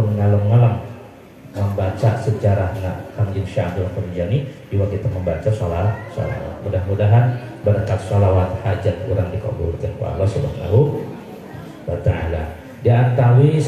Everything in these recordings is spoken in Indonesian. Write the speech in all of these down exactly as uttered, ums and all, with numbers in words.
pun ngalem-ngalem membaca sejarahna Kangjeng Syekh Abdul Qadir Jailani juga kita membaca sholawat sholawat. Mudah-mudahan berkat sholawat hajat kurang dikabulkan ku Allah Subhanahu wa taala. Di antawis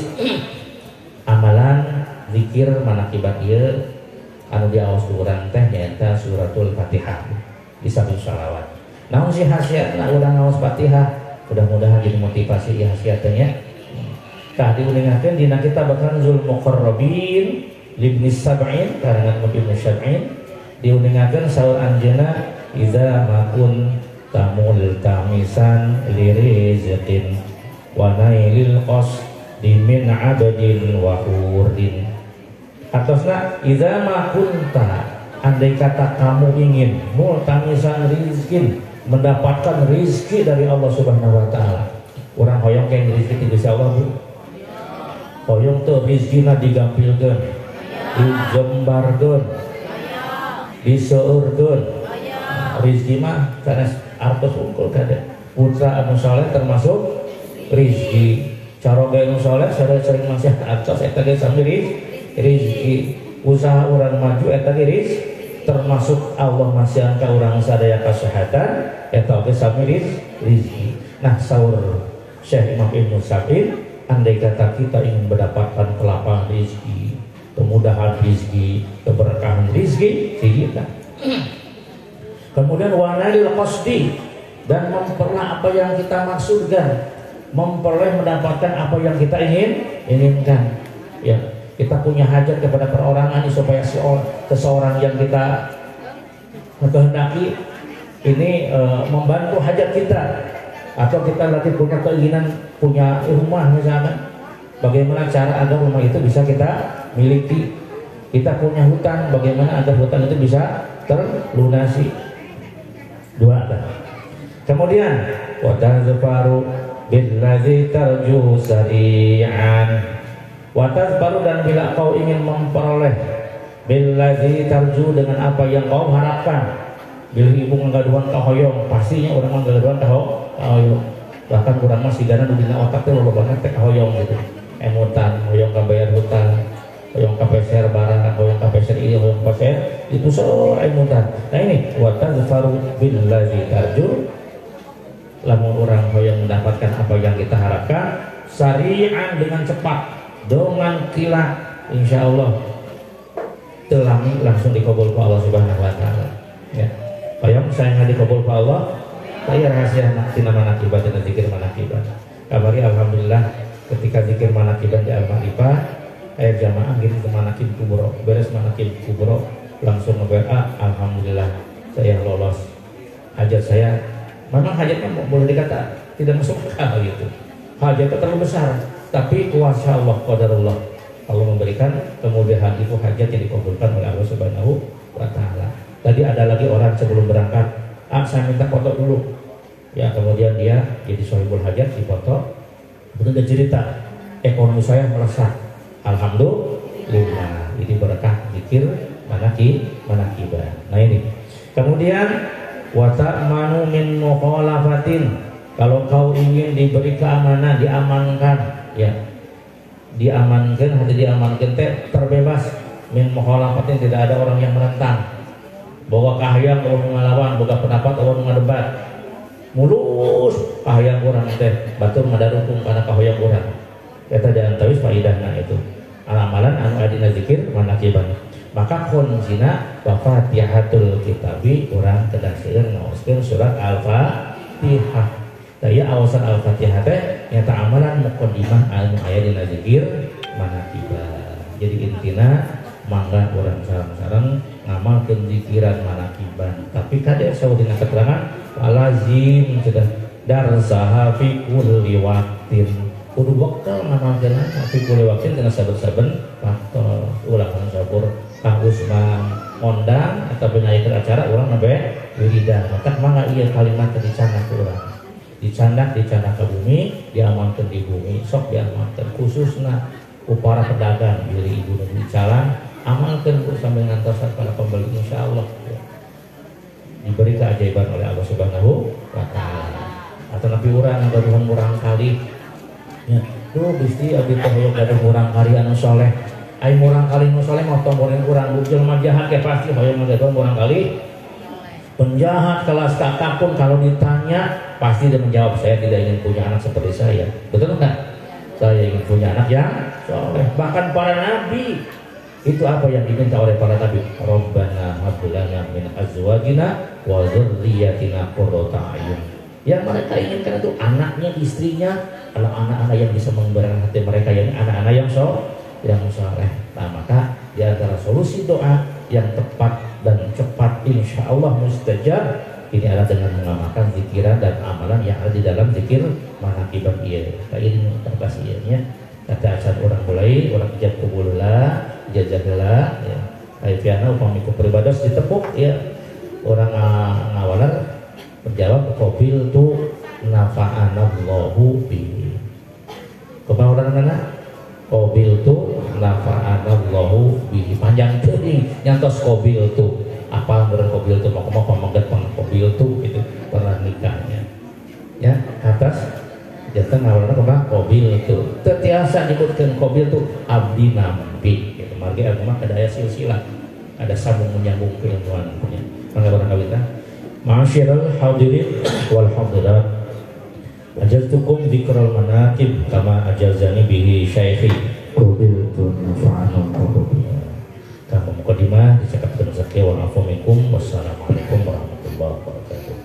amalan zikir manakibat ieu anu diaos ku urang teh nyaeta suratul Fatihah di samping sholawat. Namun si khasiatna udah ngaos Fatihah, mudah-mudahan jadi motivasi ya khasiatnya. Tah diulingakeun dina kita bakal Zul Muqarrabin libni sab'in karangan ibnu sab'in diuningakeun saur anjeunna idza makun tamul tamisan lirizqin wa nailil qasdi min abdin wa hurdin. Atosna idza makunta, andai kata kamu ingin multamisan rizkin, mendapatkan rizki dari Allah Subhanahu wa taala. Urang hoyong kayak rizki ti Gusti Allah Bu. Hoyong teu rizkina digampilkeun, dijembarkeun, diseueurkeun. Rizki mah sanes artos unggul kada. Putra anu saleh termasuk rizki. Caroga anu saleh sadaya sering maksiat atos eta ge sami rizki. Usaha urang maju eta ge rizki. Termasuk Allah masih ka urang sadaya kesehatan eta ge sami rizki. Nah saur Syekh Imam Ibnu Sab'in, andai kata kita ingin mendapatkan kelapangan rizki, kemudahan rizki, keberkahan rizki, kita. Kemudian wanalil qasdi, dan memperoleh apa yang kita maksudkan, memperoleh mendapatkan apa yang kita ingin inginkan. Ya, kita punya hajat kepada perorangan supaya seseorang yang kita kehendaki ini e, membantu hajat kita. Atau kita lagi punya keinginan punya rumah misalkan, bagaimana cara agar rumah itu bisa kita miliki. Kita punya hutang, bagaimana agar hutang itu bisa terlunasi. Dua ada. Kemudian wa tazfaru billadzi tarju sari'an, wa tazfaru, dan bila kau ingin memperoleh billadzi tarju, dengan apa yang kau harapkan. Bila ibu ngagaduhan kahoyong, pastinya orang ngagaduhan kahoyong. Bahkan kurang masih dana dudina otak teh loba banget teh kahoyong gitu. Emutan, hoyong kabayar hutang, hoyong kapeser barang, hoyong kapeser ieu, hoyong kapeser itu so emutan. Nah ini wa tazfaru billazi tarju, lamun orang hoyong mendapatkan apa yang kita harapkan, sari'an, dengan cepat, dengan kilat, insyaallah telami langsung dikabul Allah Subhanahu wa taala. Ya. Payung saya ngadi kabul ke Allah. Saya rahasia tina manakibat dan zikir manakibat. Kabari alhamdulillah ketika zikir manakibat di Al-Ma'rifah, ayat jamaah gitu ke manakib kubro. Beres manakib kubro langsung nge-W A, alhamdulillah saya lolos. Hajat saya memang hajatnya boleh dikata tidak masuk akal gitu. Hajatnya terlalu besar, tapi kuasa Allah, qadarullah. Allah memberikan kemudahan itu hajat yang dikabulkan oleh Allah Subhanahu wa taala. Tadi ada lagi orang sebelum berangkat, ah saya minta foto dulu. Ya kemudian dia jadi sohibul hajat, dipoto. Kemudian dia cerita, ekonomi saya melesat. Alhamdulillah. Ini berkah zikir manaki manakibah. Nah ini. Kemudian wa ta'manu min mukhalafatin. Kalau kau ingin diberi keamanan, diamankan, ya. Diamankan, hanya diamankan teh terbebas min mukhalafatin, tidak ada orang yang menentang. Bahwa kahayang kalau ngalawan, boga pendapat kalau ngadebat, mulus kahayang kurang teh batur madarukung karena kahayang kurang. Kita diantawis faidahna itu amalan anu adina zikir manakiban. Maka kuncinya wa fatihatul kitabi urang kedah seueur ngaoskeun surat Al-Fatihah. Daya awasan Al-Fatihah teh nyata amalan muqaddimah anu aya dina zikir manakiban. Jadi intina mangga orang sareng-sareng ngamalkeun zikiran manakiban. Tapi kadek saur dina keterangan lazim sudah darsaha fi kulli waqtin. Kudu bekal ngamalkeun fi kulli waqtin dengan saben-saben waktu. Ulah kan sabur Kang Usman ngondang atau penyajian acara urang nabe wiridan. Maka mangga ieu kalimat dicandak ku urang. Dicandak dicandak ke bumi, diamalkeun di bumi, sok diamalkeun khususna ku para pedagang beli ibu dan jalan. Amalkan untuk sambil ngantosan para pembeli, insya Allah ya. Diberi keajaiban oleh Allah Subhanahu wa taala. Atau nabi urang ngaduhan urang kali ya, Duh Gusti abdi teh hoyong gaduh urang kali anu soleh. Ai urang kali nu soleh motong urang urang jelema jahat ke pasti hoyong gaduh urang kali penjahat kelas kakak pun kalau ditanya pasti dia menjawab saya tidak ingin punya anak seperti saya. Betul enggak? Saya ingin punya anak yang soleh. Bahkan para nabi itu apa yang diminta oleh para nabi? Rabbana hab lana min azwajina wa dzurriyyatina qurrata a'yun. Yang mereka inginkan itu anaknya, istrinya adalah anak-anak yang bisa mengembirakan hati mereka, yang anak-anak yang soleh, yang soleh. Nah maka di antara solusi doa yang tepat dan cepat insya Allah mustajab ini adalah dengan mengamalkan zikiran dan amalan yang ada di dalam zikir manaqibah ieu. Kayak ini terpas ieu kata asal orang mulai orang ijab kubullah jazakallah ya. Kayak piana upami ku peribados ditepuk ya. Orang ngawalan menjawab qabil tu nafa'anallahu bihi. Kumaha urang-urangna? Qabil tu nafa'anallahu bihi. Panjang teuing nyantos qabil tu. Apa bener qabil tu maka pamangget pang qabil tu gitu pernah nikahnya. Ya, atas janten ngawalan kumaha qabil tu. Teu tiasa nyebutkeun qabil tu abdi nampi gitu. Margi agama ada aya silsilah. Ada sambung menyambung keilmuan punya. Mangga barang kawita. Ma'asyiral hadirin wal hadirat, ajaztukum dzikral manaqib kama ajazani bihi syaikhi qabiltu nafa'anallahu bihi. Kamu mukadimah dicakapkeun sakieu wa afu minkum. Wassalamualaikum warahmatullahi wabarakatuh.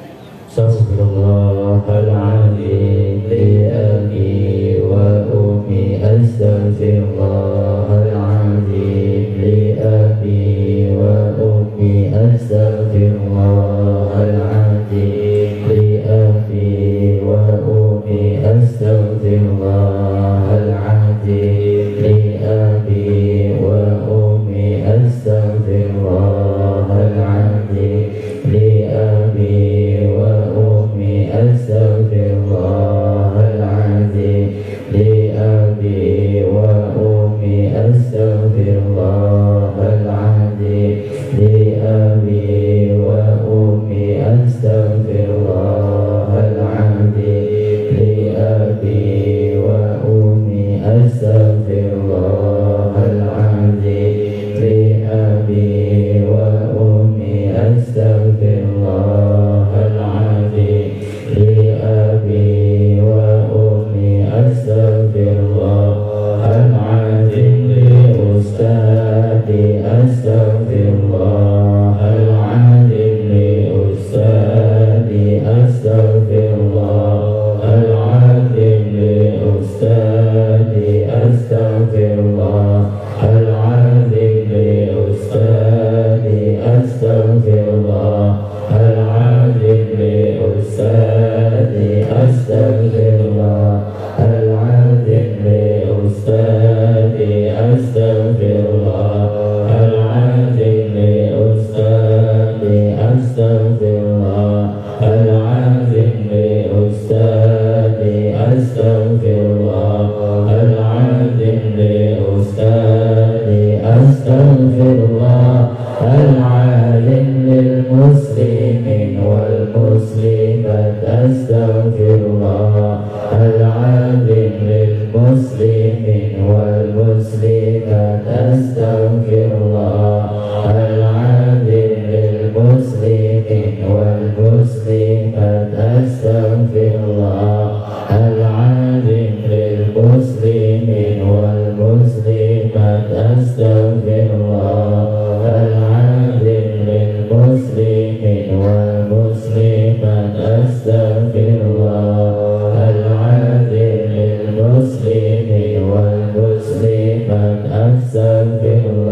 Astaghfirullahal azim li abi wa ummi astaghfirullahal azim li abi wa ummi astaghfirullahal azim li abi wa ummi astaghfirullahal azim li abi wa ummi astaghfirullahal azim li abi wa ummi astaghfirullahal azim li abi wa ummi astaghfirullahal azim li abi wa ummi astaghfirullahal azim li abi wa ummi astaghfirullahal azim li abi wa ummi astaghfirullahal azim li abi wa ummi astaghfirullahal azim li ustadi astaghfirullahal azim li ustadi astaghfirullahal azim li ustadi astaghfirullahal azim li ustadi astaghfirullahal azim li ustadi astaghfirullahal azim li ustadi astaghfirullahal azim li ustadi astaghfirullahal azim li ustadi astaghfirullahal azim li ustadi astaghfirullahal azim lil muslimin wal muslimat astaghfirullahal azim lil muslimin wal muslimat astaghfirullahal azim lil muslimin wal muslimat astaghfirullahal azim lil muslimin wal muslimat astaghfirullahal azim lil muslimin wal muslimat astaghfirullahal azim lil muslimin wal muslimat astaghfirullah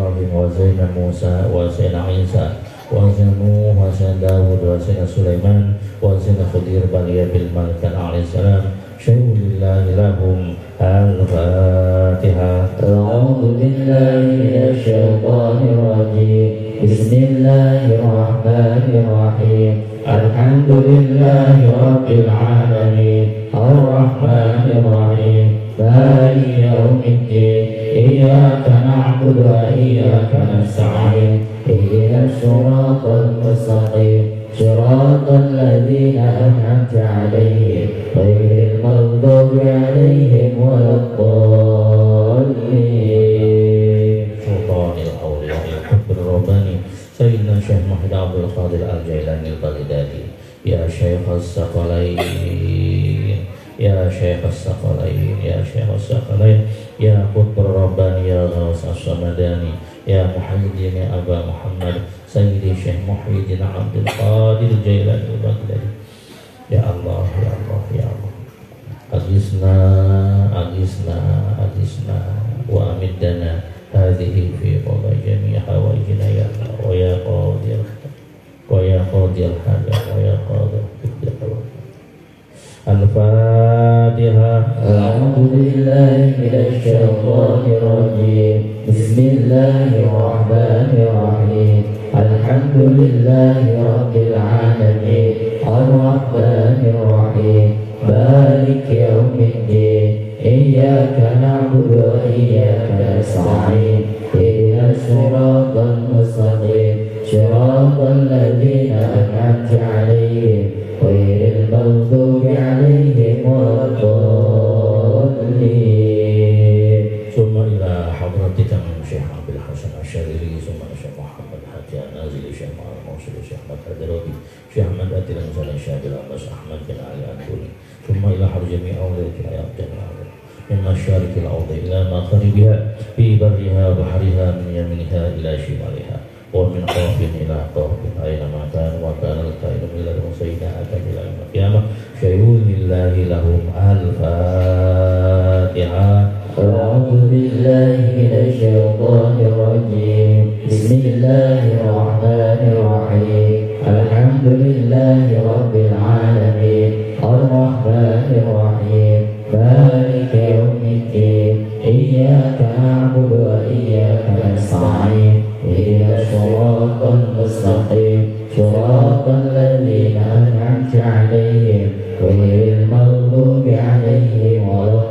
Ibrahim wa Sayyidina Musa wa Sayyidina Isa wa Sayyidina Nuh wa Sayyidina Dawud wa Sayyidina Sulaiman wa Sayyidina Khadir baliya bil Malkan alaihi salam syai'un lillahi lahum al-Fatihah. A'udzu billahi minasy syaithanir rajim. Bismillahirrahmanirrahim. Alhamdulillahi rabbil alamin. Ar-Rahmanir Rahim. Maliki yaumiddin. Iyyaka na'budu wa iyyaka nasta'in. Ihdinas siratal mustaqim. Siratal ladzina an'amta 'alaihim ghairil maghdubi 'alaihim waladdallin. Sultanil awliya'il qutbir rabbani Sayyidina Syekh Muhammad Abdul Qadir Al-Jailani Al-Baghdadi. Ya Syekh As-Saqalain, Ya Syekh As-Saqalain, Ya Syekh As-Saqalain, Ya Qutbur Rabbani, Ya Ghaus As-Samadani, Ya Muhyiddin, Ya Aba Muhammad Sayyidi Syekh Muhyiddin Abdul Qadir Jailani Al-Baghdadi. Ya Allah, Ya Allah, Ya Allah, Agisna, Agisna, Agisna Wa amiddana hadhihi fi qada jami' hawaijina ya Allah wa ya qadir wa ya qadir hada wa ya qadir Al-Fatihah. A'udzu billahi minasy syaithanir rajim. Bismillahirrahmanirrahim. Alhamdulillahi rabbil alamin. Ar-Rahmanir Rahim. Maliki yaumiddin. Iyyaka na'budu wa iyyaka nasta'in. Ihdinas siratal mustaqim. Siratal ladzina an'amta 'alaihim ghairil maghdubi 'alaihim waladdallin. Summa ila hadratika min Syekh Abdul Hasan Asy-Syadzili, summa Syekh Muhammad Haji An-Nazili, Syekh Muhammad Mawsul, Syekh Ahmad Hadrawi, Syekh Ahmad Atil Musalim, Syekh Abdul Abbas Ahmad bin Ali An-Tuli. Summa ila harjami awliyatil ayat jami'an min masyarikil ardi ila maghribiha fi barriha wa bahriha min yaminiha ila shimaliha wa min qafin ila qafin aina ma kan wa kana al-qa'idu ila al-musayyida akan ila al-qiyamah syai'un lillahi lahum al-Fatihah. A'udzu billahi minasy syaithanir rajim. Bismillahirrahmanirrahim. Alhamdulillahi rabbil alamin. Ar-Rahmanir Rahim. Maliki yaumiddin. Iyyaka na'budu wa iyyaka nasta'in. Ihdinas siratal mustaqim. Siratal ladzina an'amta 'alaihim ghairil maghdubi 'alaihim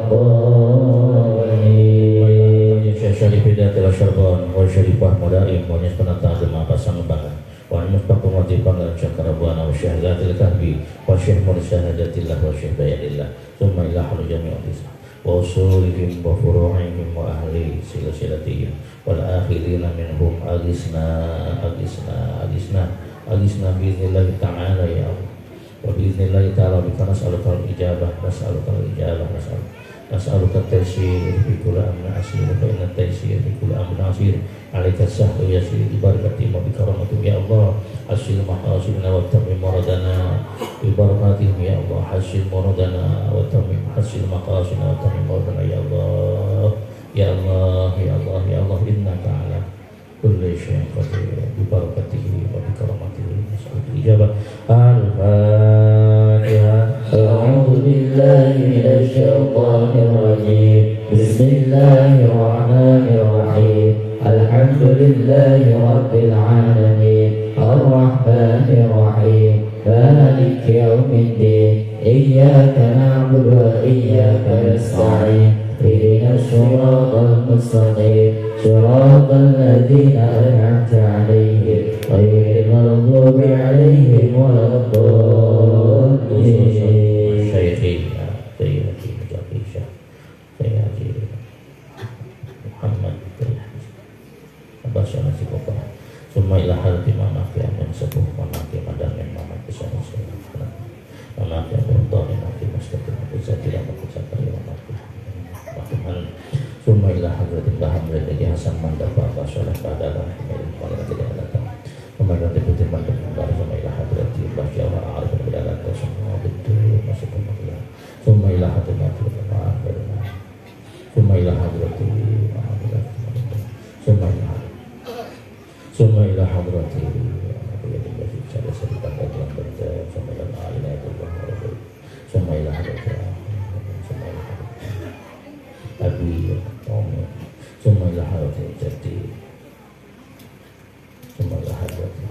waladdallin. Syarif Hidayatul Syarban wa Syarifah Mudaim wa Nisbanata Azma Pasang Bangan wa Mustaqim wa Tibangan Syakarabuana wa Syahadatil Kahbi wa Syekh Mursahadatillah wa Syekh Bayadillah summa ila halu jami'at islam wa usulihim wa furu'ihim wa ahli silsilatihim wal akhirina minhum agisna agisna agisna agisna biiznillahi ta'ala ya Allah wa biiznillahi ta'ala bika nas'aluka al-ijabah nas'aluka al-ijabah nas'aluka nas'aluka at-taysir fi kulli amrin asir fa inna at-taysir fi kulli amrin asir alaika as-sahlu yasir bi barakati wa bi karamatik ya Allah hasil maqasidina wa tamim muradana bi barakatihim ya Allah hasil muradana wa tamim hasil maqasidina wa tamim muradana ya Allah ya Allah ya Allah ya Allah innaka ala kulli syai'in qadir bi barakatihi wa bi karamatihi nas'aluka ijabah al-Fatihah. A'udzu billahi minasy syaithanir rajim. Bismillahirrahmanirrahim. Alhamdulillahi rabbil alamin. Ar-Rahmanir Rahim. Maliki yaumiddin. Iyyaka na'budu wa iyyaka nasta'in. Ihdinas siratal mustaqim. Siratal ladzina an'amta 'alaihim ghairil maghdubi 'alaihim waladdallin. Syekhi Sayyidi Mujabi Syekh Sayyidi Muhammad Abbas Nasi Kopa summa ila halati mamaki amin sepuh mamaki madan yang mamaki sana sana mamaki berdoni mamaki mustaqim bisa tidak berkata ya mamaki Tuhan summa ila halati baham lagi Hasan Mandapa Basalah Badalah Kemudian Kuala tidak datang kemudian deputi mantan kembali summa ila halati Bahjawa Arif berdagang semua betul masuk ke makilah summa ila halati maaf summa ila halati summa ila hadrati sada serikat dan berita sampai dan akhirnya itu sampai ila hadrati sampai ila hadrati abi om sampai ila hadrati jadi sampai ila hadrati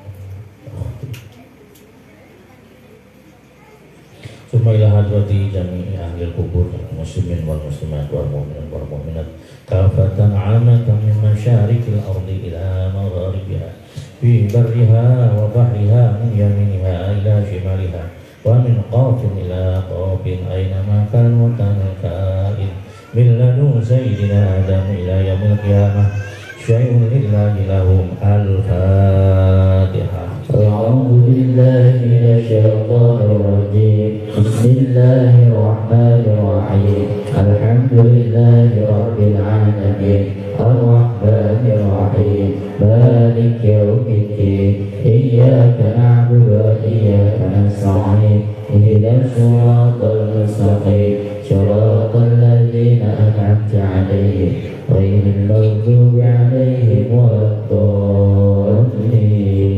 sampai ila hadrati jami'i ahli kubur muslimin wal muslimat wal mu'minin wal mu'minat kafatan amatan min masyarikil ardi ila magharibiha fi barriha wa bahriha min yaminiha ila shimaliha wa min qafin ila qafin aynama kan wa kana kain min lanu sayyidina adam ila yaumil qiyamah syai'un lillahi lahum al-fatihah. أعوذ بالله من الشيطان الرجيم بسم الله الرحمن الرحيم الحمد لله رب العالمين الرحمن الرحيم مالك يوم الدين إياك نعبد وإياك نستعين اهدنا الصراط المستقيم صراط الذين أنعمت عليهم غير المغضوب عليهم ولا الضالين.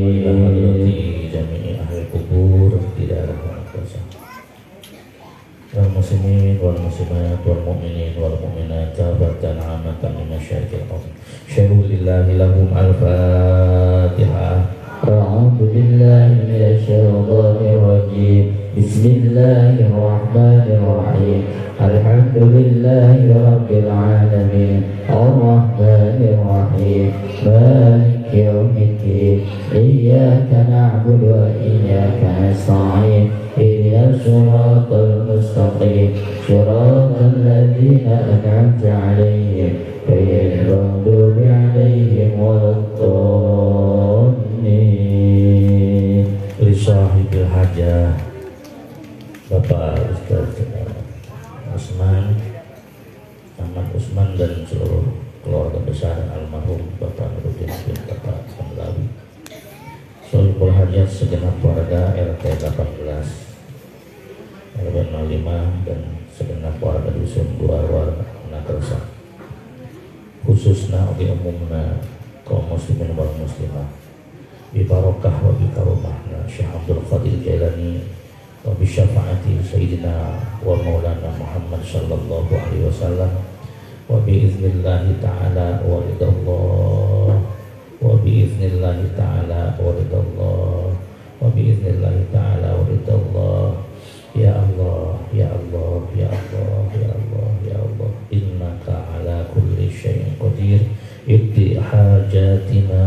Wal muslimin wal muslimat wal mu'minin wal mu'minat kafatan amatan min masyarikil ardi syai'un lillahi lahum al-fatihah. أعوذ بالله من الشيطان الرجيم بسم الله الرحمن الرحيم الحمد لله رب العالمين الرحمن الرحيم مالك يوم الدين إياك نعبد وإياك نستعين اهدنا الصراط المستقيم صراط الذين أنعمت عليهم غير المغضوب عليهم ولا الضالين. Li sahibil hajah Bapak Ustaz Usman Ahmad Usman dan seluruh keluarga besar almarhum Bapak Nurdin bin Bapak Samlawi Sohibul hajat segenap warga R T delapan belas R W nol lima dan segenap warga dusun dua warga Nakersa khususna oge umumna kaum muslimin wal muslimah bi barokah wa bi karomahna Syekh Abdul Qadir Jailani wa bi syafaati sayyidina wa maulana Muhammad sallallahu alaihi wasallam wa bi iznillahi ta'ala wa ridallah wa bi iznillahi ta'ala wa ridallah wa bi iznillahi ta'ala wa ridallah. Ya Allah, ya Allah, ya Allah, ya Allah, ya Allah, innaka ala kulli syai'in qadir iqdi hajatina.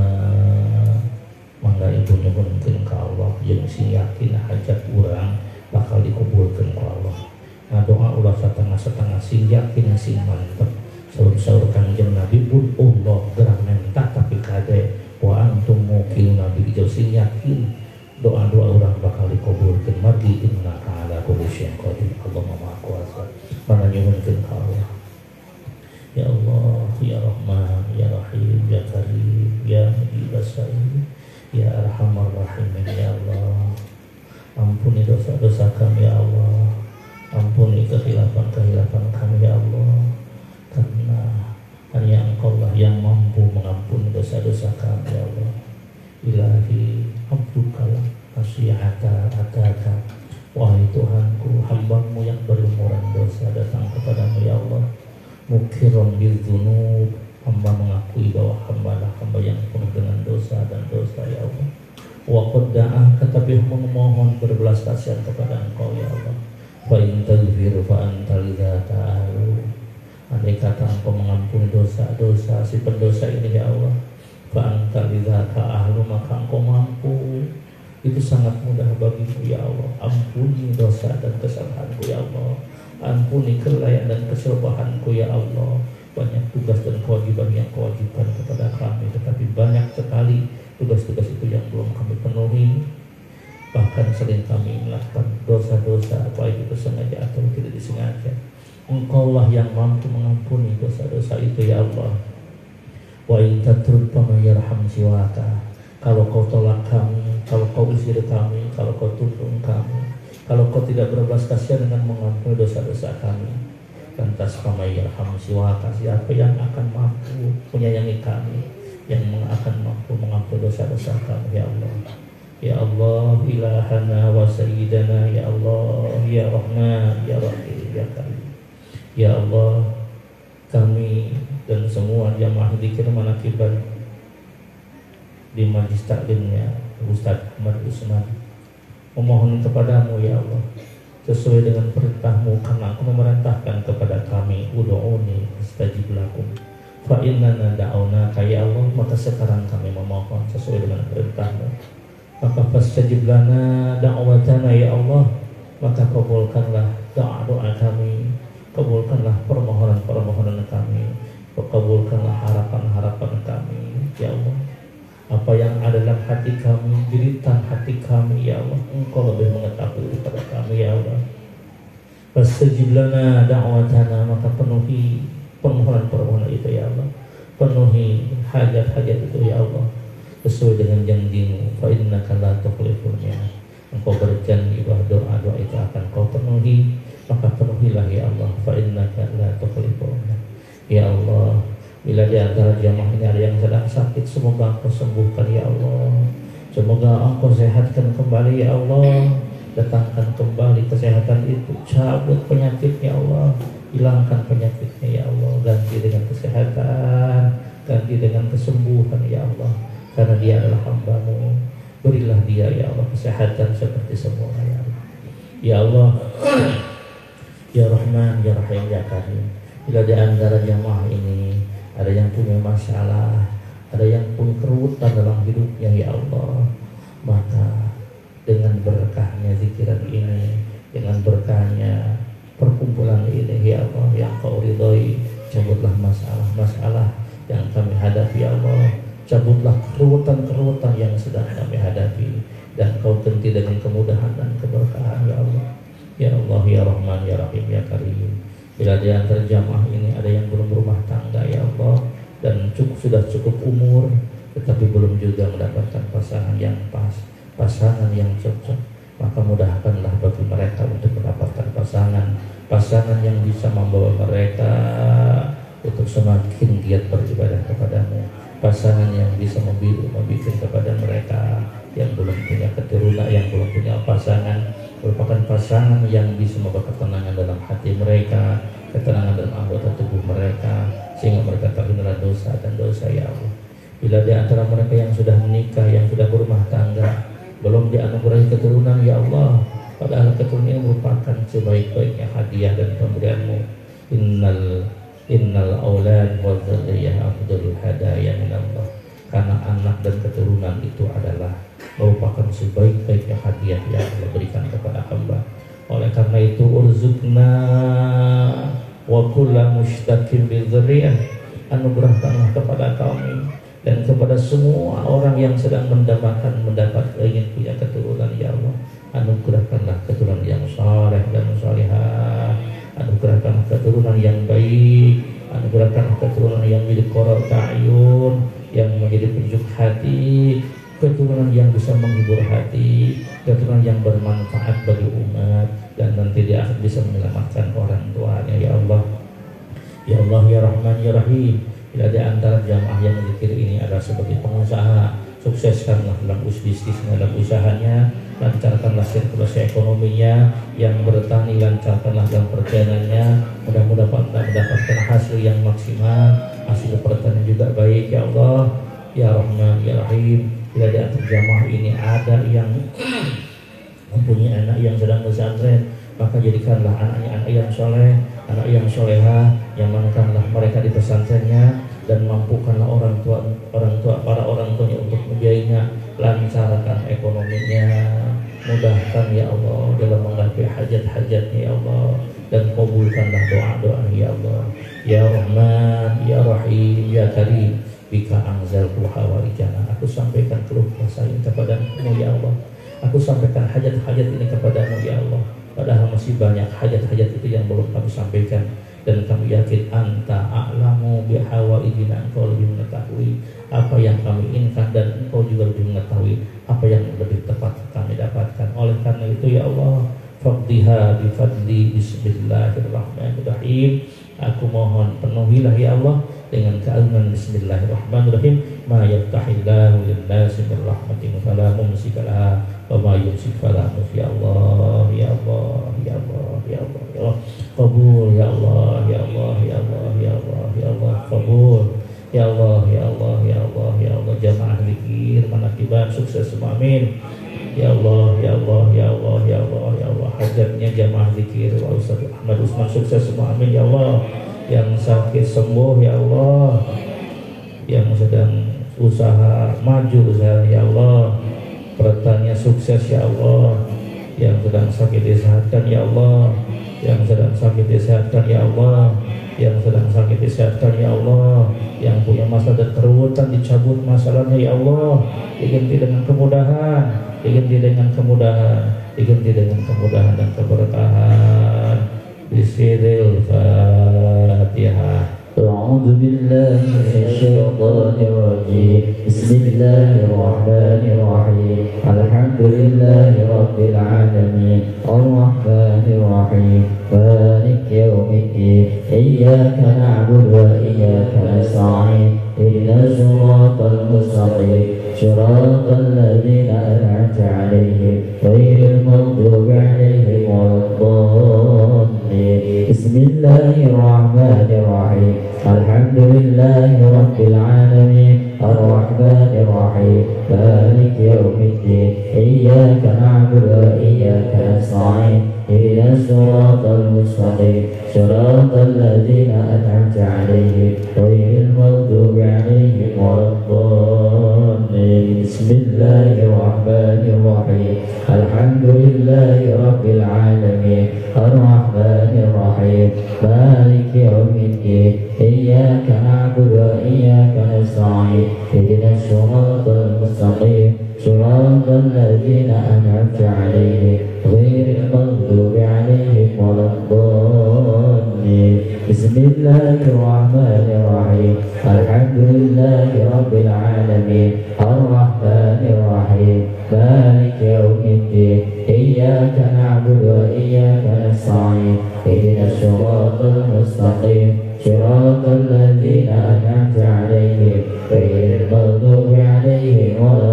Mangga ibu nyuhunkeun ka Allah jeung si yakin hajat urang bakal dikabulkeun ku Allah. Ngadoa ulah satengah-setengah sing yakin sing mantep. Saur-saur Kanjeng Nabi pun Allah gerang menta tapi kade wa antum muqin nabi jeung sing yakin doa-doa orang bakal dikabulkeun margi innaka ala kulli syai'in qadir. Allah Maha Kuasa. Mangga nyuhunkeun ka Allah. Ya Allah, ya Rahman, ya Rahim, ya Karim, ya Mujibas Sa'il, ya Arhamar Rahimin, ya Allah. Ampuni dosa-dosa kami ya Allah. Ampuni kehilafan-kehilafan kami ya Allah. Karena hanya Engkau lah yang mampu mengampuni dosa-dosa kami ya Allah. Ilahi abdukalah masyihata ataka. Wahai Tuhanku, hambamu yang berlumuran dosa datang kepadamu ya Allah. Mukhiron bil dzunub, hamba mengakui bahwa hamba lah hamba yang penuh dengan dosa dan dosa ya Allah. Wa qad da'a, tetapi memohon berbelas kasihan kepada Engkau ya Allah. Fa in taghfir fa antal ta'alu. Andai kata Engkau mengampuni dosa-dosa si pendosa ini ya Allah, fa antal ta'alu, maka Engkau mampu. Itu sangat mudah bagimu ya Allah. Ampuni dosa dan kesalahanku ya Allah. Ampuni kelalaian dan keserbahanku ya Allah. Banyak tugas dan kewajiban yang kewajiban kepada kami, tetapi banyak sekali tugas-tugas itu yang belum kami penuhi. Bahkan sering kami melakukan dosa-dosa, baik itu sengaja atau tidak disengaja. Engkaulah yang mampu mengampuni dosa-dosa itu ya Allah. Wa in tatrud fama yarham siwaka. Kalau kau tolak kami, kalau kau usir kami, kalau kau tundung kami, kalau kau tidak berbelas kasihan dengan mengampuni dosa-dosa kami, lantas kami yarham siwaka, siapa yang akan mampu menyayangi kami, yang akan mampu mengampuni dosa-dosa kami ya Allah. Ya Allah, ilahana wa sayyidana, ya Allah, ya Rahman, ya Rahim, ya Karim. Ya Allah, kami dan semua jamaah zikir manakiban di majlis taklimnya Ustaz Ahmad Usman memohon kepadamu ya Allah, sesuai dengan perintahmu, karena aku memerintahkan kepada kami, ud'uni astajib lakum. Fa innana da'aunaka ya Allah, maka sekarang kami memohon sesuai dengan perintahmu. Maka fastajib lana da'watana ya Allah, maka kabulkanlah doa-doa kami, kabulkanlah permohonan-permohonan kami, kabulkanlah harapan-harapan kami ya Allah. Apa yang ada dalam hati kami, jeritan hati kami ya Allah, Engkau lebih mengetahui daripada kami ya Allah. Fastajib lana da'watana, maka penuhi permohonan-permohonan itu ya Allah, penuhi hajat-hajat itu ya Allah, sesuai dengan janjimu. Fa innaka la tukhliful mi'ad, Engkau berjanji bahwa doa-doa itu akan Kau penuhi, maka penuhilah ya Allah. Fa innaka la tukhliful mi'ad ya Allah. Bila di antara jamaah ini ada yang sedang sakit, semoga Engkau sembuhkan ya Allah, semoga Engkau sehatkan kembali ya Allah. Datangkan kembali kesehatan itu, cabut penyakitnya Allah, hilangkan penyakitnya ya Allah, ganti dengan kesehatan, ganti dengan kesembuhan ya Allah, karena dia adalah hamba-Mu. Berilah dia ya Allah kesehatan seperti semula ya Allah. Ya Allah, ya Rahman, ya Rahim, ya Karim. Bila di antara jamaah ini ada yang punya masalah, ada yang punya keruwetan dalam hidupnya ya Allah, maka dengan berkahnya zikiran ini, dengan berkahnya perkumpulan ini ya Allah yang Kau ridhoi, cabutlah masalah-masalah yang kami hadapi ya Allah, cabutlah keruwetan-keruwetan yang sedang kami hadapi, dan Kau ganti dengan kemudahan dan keberkahan ya Allah. Ya Allah, ya Rahman, ya Rahim, ya Karim. Bila di antara jamaah ini ada yang belum berumah tangga ya Allah, dan cukup sudah cukup umur tetapi belum juga mendapatkan pasangan yang pas, pasangan yang cocok, maka mudahkanlah bagi mereka untuk mendapatkan pasangan, pasangan yang bisa membawa mereka untuk semakin giat beribadah kepadamu, pasangan yang bisa membimbing membimbing kepada mereka yang belum punya keturunan, yang belum punya pasangan, merupakan pasangan yang bisa membawa ketenangan dalam hati mereka, ketenangan dalam anggota tubuh mereka, sehingga mereka terhindar dosa dan dosa ya Allah. Bila di antara mereka yang sudah menikah, yang sudah berumah tangga, belum dianugerahi keturunan ya Allah, padahal keturunan ini merupakan sebaik-baiknya hadiah dan pemberian-Mu. Innal innal aulad wa dzurriyyah afdalul hadaya min Allah. Karena anak dan keturunan itu adalah merupakan sebaik-baiknya hadiah yang Allah berikan kepada hamba. Oleh karena itu urzukna wa kullu mushtaqin bi dzurriyyah, anugerahkanlah kepada kami dan kepada semua orang yang sedang mendapatkan mendapat ingin punya keturunan ya Allah, anugerahkanlah keturunan yang saleh dan salihah, anugerahkanlah keturunan yang baik, anugerahkanlah keturunan yang menjadi qurratu a'yun, yang menjadi penyejuk hati, keturunan yang bisa menghibur hati, keturunan yang bermanfaat bagi umat, dan nanti dia akan bisa menyelamatkan orang tuanya ya Allah. Ya Allah, ya Rahman, ya Rahim. Bila di antara jamaah yang zikir ini adalah sebagai pengusaha, sukseskanlah dalam bisnisnya, dalam usahanya, lancarkanlah sirkulasi ekonominya, yang bertani lancarkanlah dalam perjalanannya, mudah-mudahan mendapatkan hasil yang maksimal, hasil pertanian juga baik ya Allah, ya Rahman, ya Rahim. Bila di antara jamaah ini ada yang mempunyai anak yang sedang pesantren, maka jadikanlah anaknya anak yang soleh, anak yang soleha, yang manakanlah mereka di pesantrennya, dan mampukanlah orang tua orang tua para orang tuanya untuk membiayainya, lancarkan ekonominya, mudahkan ya Allah dalam menggapai hajat-hajatnya ya Allah, dan kabulkanlah doa-doa ya Allah. Ya Rahman, ya Rahim, ya Karim, bika anzaltu hawarijana, aku sampaikan keluh kesah ini kepadamu ya Allah, aku sampaikan hajat-hajat ini kepadamu ya Allah. Padahal masih banyak hajat-hajat itu yang belum kami sampaikan, dan kami yakin anta a'lamu bihawaijina, engkau lebih mengetahui apa yang kami inginkan, dan engkau juga lebih mengetahui apa yang lebih tepat kami dapatkan. Oleh karena itu ya Allah, faqdiha bifadli bismillahirrahmanirrahim, aku mohon penuhilah ya Allah dengan keagungan bismillahirrahmanirrahim ma yaftahillahu lin-nasi min rahmatin fala mumsika laha wa ma yumsik fala mursil. Ya Allah, ya Allah, ya Allah, ya Allah, ya Allah, qabul ya Allah, ya Allah, ya Allah, ya Allah, ya Allah, qabul ya Allah, ya Allah, ya Allah, ya Allah. Jamaah zikir manakiban sukses semua, amin. Ya Allah, ya Allah, ya Allah, ya Allah, ya Allah. Hajatnya jamaah zikir Wa Ustaz Ahmad Usman sukses semua, amin ya Allah. Yang sakit sembuh ya Allah, yang sedang usaha maju usaha ya Allah, pertanian sukses ya Allah, yang sedang sakit disehatkan ya Allah, yang sedang sakit disehatkan ya Allah, yang sedang sakit disehatkan ya Allah, yang punya masalah dan keruwetan dicabut masalahnya ya Allah, diganti dengan kemudahan, diganti dengan kemudahan, diganti dengan kemudahan dan keberkahan. Bismillahirrahmanirrahim. أعوذ بالله من الشيطان الرجيم بسم الله الرحمن الرحيم الحمد لله رب العالمين الرحمن الرحيم مالك يوم الدين إياك نعبد وإياك نستعين اهدنا الصراط المستقيم صراط الذين أنعمت عليهم غير المغضوب عليهم ولا الضالين. بسم الله الرحمن الرحيم الحمد لله رب العالمين الرحمن الرحيم مالك يوم الدين إياك نعبد وإياك نستعين اهدنا الصراط المستقيم صراط الذين أنعمت عليهم غير المغضوب عليهم ولا الضالين. بسم الله الرحمن الرحيم الحمد لله رب العالمين الرحمن الرحيم مالك يوم الدين إياك نعبد وإياك نستعين اهدنا الصراط المستقيم صراط الذين أنعمت عليهم غير المغضوب عليهم ولا الضالين. بسم الله الرحمن الرحيم الحمد لله رب العالمين الرحمن الرحيم مالك يوم الدين إياك نعبد وإياك نستعين اهدنا الصراط المستقيم صراط الذين أنعمت عليهم غير المغضوب عليهم ولا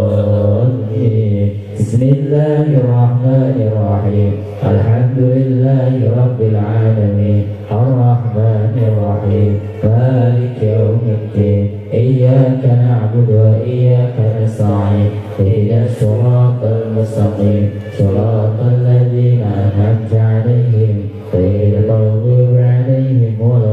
الضالين. بسم الله الرحمن الرحيم الحمد لله رب العالمين الرحمن الرحيم مالك يوم الدين إياك نعبد وإياك نستعين اهدنا الصراط المستقيم صراط الذين أنعمت عليهم غير المغضوب عليهم ولا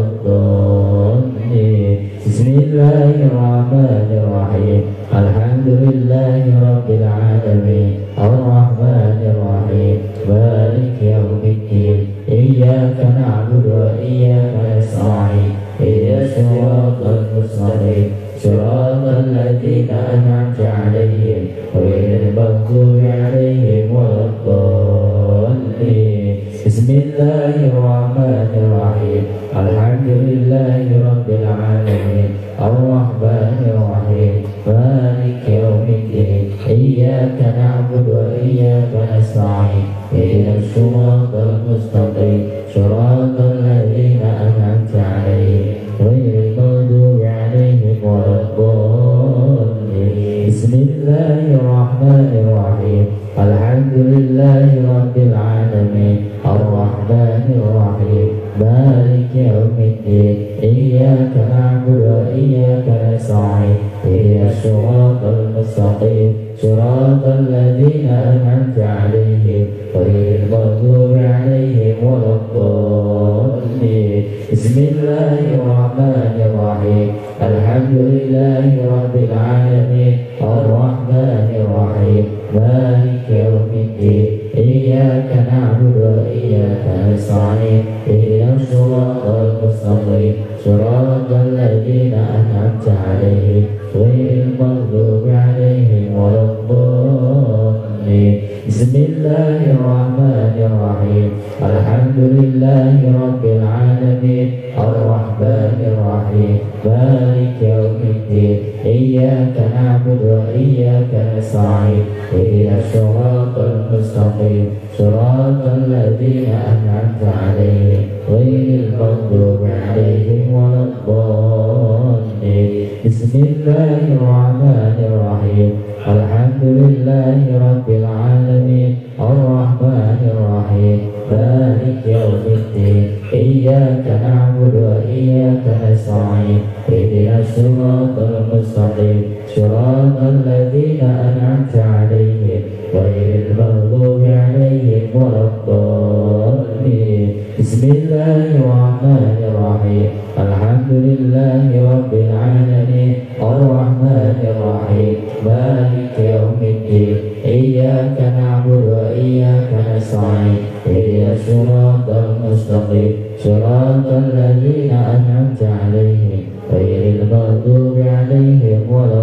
الضالين. بسم الله الرحمن الرحيم الحمد لله رب العالمين الرحمن الرحيم مالك يوم الدين إياك نعبد وإياك نستعين اهدنا الصراط المستقيم صراط الذين أنعمت عليهم غير المغضوب عليهم ولا الضالين. بسم الله الرحمن الرحيم الحمد لله رب العالمين الرحمن الرحيم مالك يوم الدين إياك نعبد وإياك نستعين اهدنا الصراط المستقيم صراط الذين أنعمت عليهم غير المغضوب عليهم ولا الضالين. بسم الله الرحمن الرحيم الحمد لله رب العالمين الرحمن الرحيم مالك يوم الدين إياك نعبد وإياك نستعين اهدنا الصراط المستقيم صراط الذين أنعمت عليهم غير المغضوب عليهم ولا الضالين. بسم الله الرحمن الرحيم الحمد لله رب العالمين الرحمن الرحيم مالك يوم الدين إياك نعبد وإياك نستعين اهدنا الصراط المستقيم صراط الذين أنعمت عليهم غير المغضوب عليهم ولا الضالين. بسم الله الرحمن الرحيم الحمد لله رب العالمين الرحمن الرحيم مالك يوم الدين إياك نعبد وإياك نستعين اهدنا الصراط المستقيم صراط الذين أنعمت عليهم غير المغضوب عليهم ولا الضالين. بسم الله الرحمن الرحيم الحمد لله رب العالمين الرحمن الرحيم مالك يوم الدين إياك نعبد وإياك نستعين اهدنا الصراط المستقيم صراط الذين أنعمت عليهم غير المغضوب عليهم ولا الضالين بسم الله الرحمن الرحيم الحمد لله رب العالمين الرحمن الرحيم مالك يوم الدين إياك نعبد وإياك نستعين اهدنا الصراط المستقيم صراط الذين أنعمت عليهم غير المغضوب عليهم ولا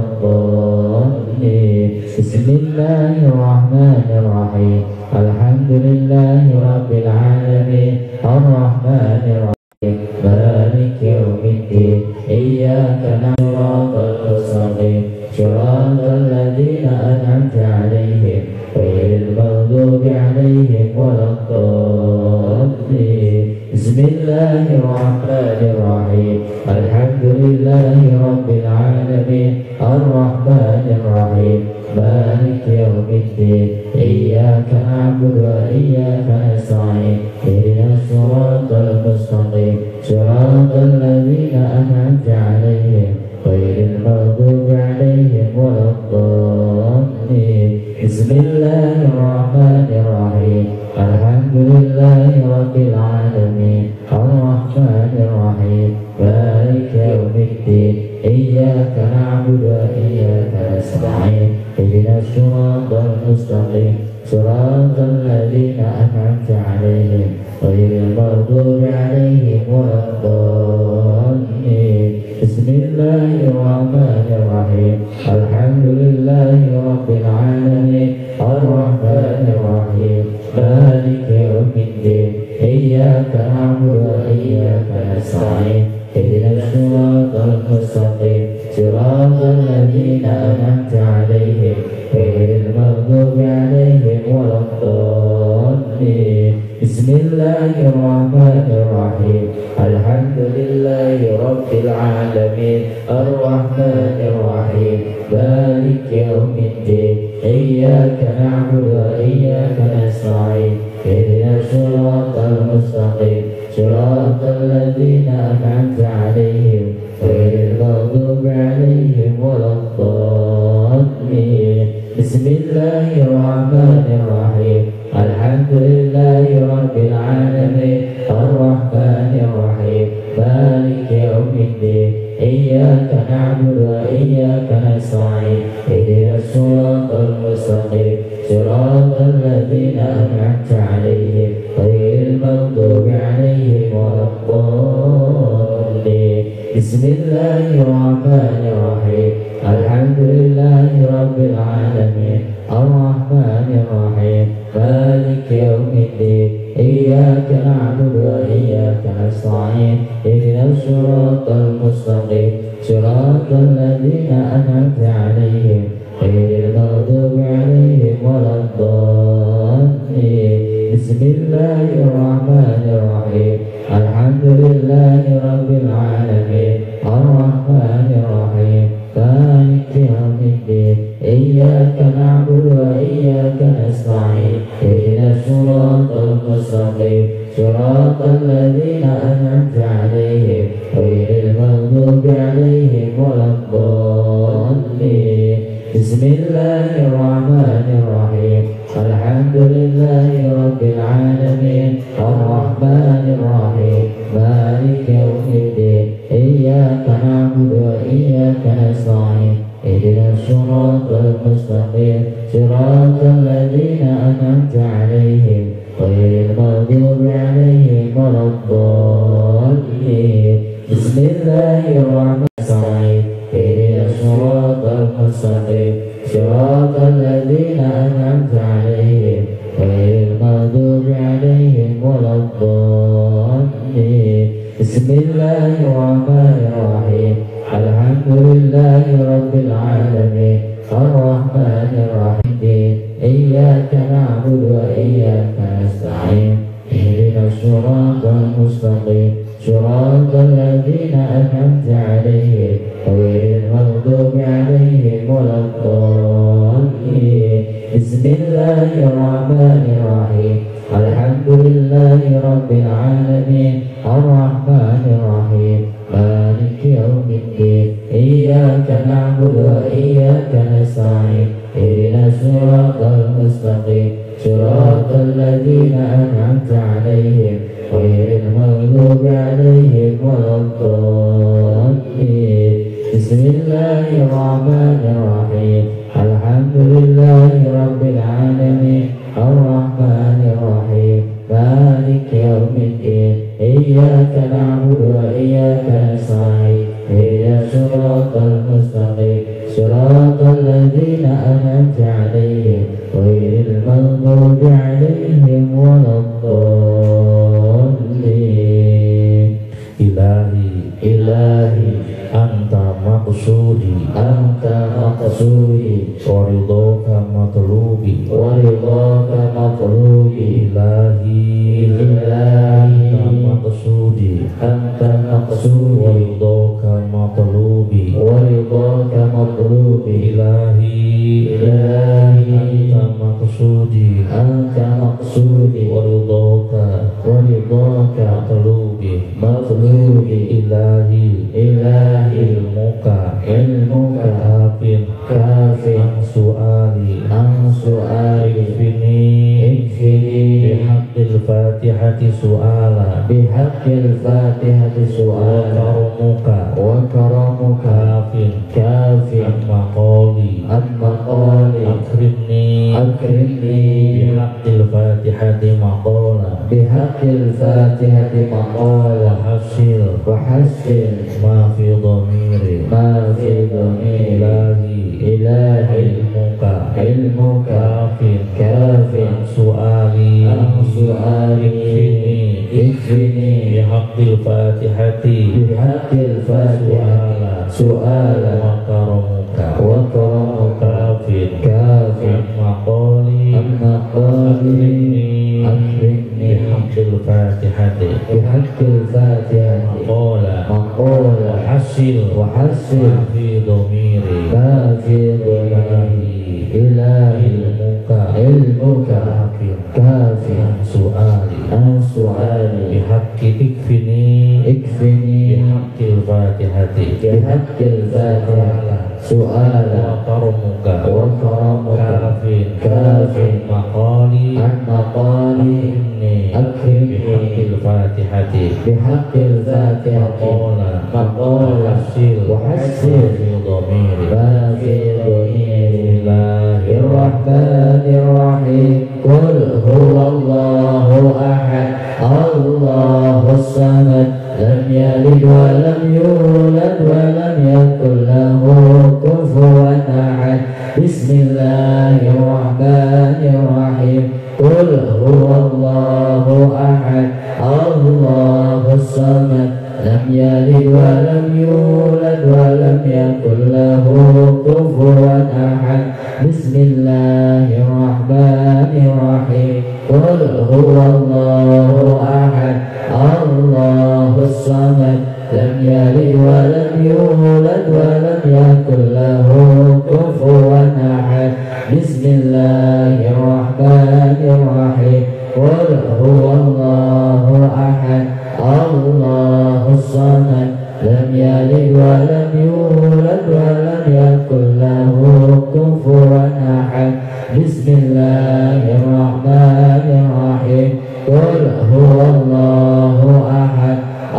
الضالين بسم الله الرحمن الرحيم الحمد لله رب العالمين الرحمن الرحيم مالك يوم الدين إياك نعبد المستقيم صراط الذين أنعمت عليهم غير المغضوب عليهم ولا الضالين بسم الله الرحمن الرحيم الحمد لله رب العالمين الرحمن الرحيم مالك يوم الدين إياك نعبد وإياك نستعين اهدنا الصراط المستقيم صراط الذين أنعمت عليهم غير المغضوب عليهم ولا الضالين بسم الله الرحمن الرحيم الحمد لله رب العالمين الرحمن الرحيم مالك يوم الدين إياك نعبد وإياك نستعين اهدنا الصراط المستقيم صراط الذين أنعمت عليهم غير المغضوب عليهم ولا الضالين بسم الله الرحمن الرحيم الحمد لله رب العالمين الرحمن الرحيم مالك يوم الدين إياك نعبد وإياك نستعين اهدنا الصراط المستقيم صراط الذين أنعمت عليهم غير المغضوب عليهم ولا الضالين بسم الله الرحمن الرحيم الحمد لله رب العالمين الرحمن الرحيم مالك يوم الدين إياك نعبد وإياك نستعين اهدنا الصراط المستقيم صراط الذين أنعمت عليهم غير المغضوب عليهم ولا الضالين بسم الله الرحمن الرحيم الحمد لله رب العالمين الرحمن الرحيم مالك يوم الدين إياك نعبد وإياك نستعين اهدنا الصراط المستقيم صراط الذين أنعمت عليهم غير المغضوب عليهم ولا الضالين بسم الله الرحمن الرحيم الحمد لله رب العالمين الرحمن الرحيم مالك يوم الدين إياك نعبد وإياك نستعين اهدنا الصراط المستقيم صراط الذين أنعمت عليهم غير المغضوب عليهم ولا الضالين بسم الله الرحمن الرحيم الحمد لله رب العالمين الرحمن الرحيم مالك يوم الدين إياك نعبد وإياك نستعين اهدنا الصراط المستقيم صراط الذين أنعمت عليهم غير المغضوب عليهم ولا الضالين بسم الله الرحمن الرحيم الحمد لله رب العالمين الرحمن الرحيم مالك يوم الدين إياك نعبد وإياك نستعين اهدنا الصراط المستقيم صراط الذين أنعمت عليهم غير المغضوب عليهم ولا الضالين بسم الله الرحمن الرحيم اهدنا الصراط المستقيم صراط الذين أنعمت عليهم غير المغضوب عليهم ولا الضالين بسم الله الرحمن الرحيم الحمد لله رب العالمين الرحمن الرحيم إياك نعبد وإياك نستعين اهدنا الصراط المستقيم صراط الذين أنعمت عليهم غير عليهم ولا الضالين. بسم الله الرحمن الرحيم. الحمد لله رب العالمين الرحمن الرحيم مالك يوم الدين إياك نعبد وإياك نستعين اهدنا الصراط المستقيم صراط الذين أنعمت عليهم غير المغضوب عليهم ولا الضالين. بسم الله الرحمن الرحيم. الحمد لله رب العالمين الرحمن الرحيم مالك يوم الدين إياك نعبد وإياك نستعين اهدنا الصراط المستقيم صراط الذين أنعمت عليهم غير المغضوب عليهم ولا الضالين. إلهي إلهي أنت مقصودي أنت مقصودي ورضاك مطلوبي ورضاك مطلوبي. إلهي إلهي أنت مقصودي أنت مقصودي ورضاك مطلوبي ورضاك مطلوبي. إلهي إلهي أنت مقصودي أنت مقصودي ورضاك ورضاك مطلوبي مطلوبي. إلهي إلهي علمك علمك كاف كاف عن سؤالي عن سؤالي. اكفني اكفني بحق الفاتحة سؤالا بحق الفاتحة سؤالا. وكرمك وكرمك كاف كاف عن مقالي عن مقالي. أكرمني أكرمني بحق الفاتحة مقالا بحق الفاتحة مقالا. وحسن وحسن ما في ضميري ما في ضميري. إلهي إلهي علمك علمك كاف كاف عن سؤالي عن سؤالي. اكفني اكفني بحق الفاتحة بحق الفاتحة سؤالا. وكرمك وكرمك كاف كاف عن مقالي عن مقالي. أكرمني بحق الفاتحة بحق الفاتحة مقالا مقالا. وحسن وحسن ما في ضميري ما في ضميري. إلهي علمك علمك كاف عن سؤالي عن سؤالي. بحق اكفني اكفني بحق الفاتحة بحق الفاتحة سؤالا. وكرمك وكرمك كاف كاف مقالي عن مقالي. أكرمني بحق الفاتحة بحق الفاتحة مقالا مقالا. وحسن في ضميري ما في ضميري. الله الرحمن الرحيم. قل هو الله أحد الله الصمد لم يلد ولم يولد ولم يكن له كفوا أحد. بسم الله الرحمن الرحيم. قل هو الله أحد الله الصمد لم يلد ولم يولد ولم يكن له كفوا أحد. بسم الله الرحمن الرحيم. قل هو الله أحد الله الصمد لم يلد ولم يولد ولم يكن له كفوا أحد. بسم الله الرحمن الرحيم. قل هو الله أحد الله الصمد لم يلد ولم يولد ولم يكن له كفوا أحد. بسم الله الرحمن الرحيم. قل هو الله أحد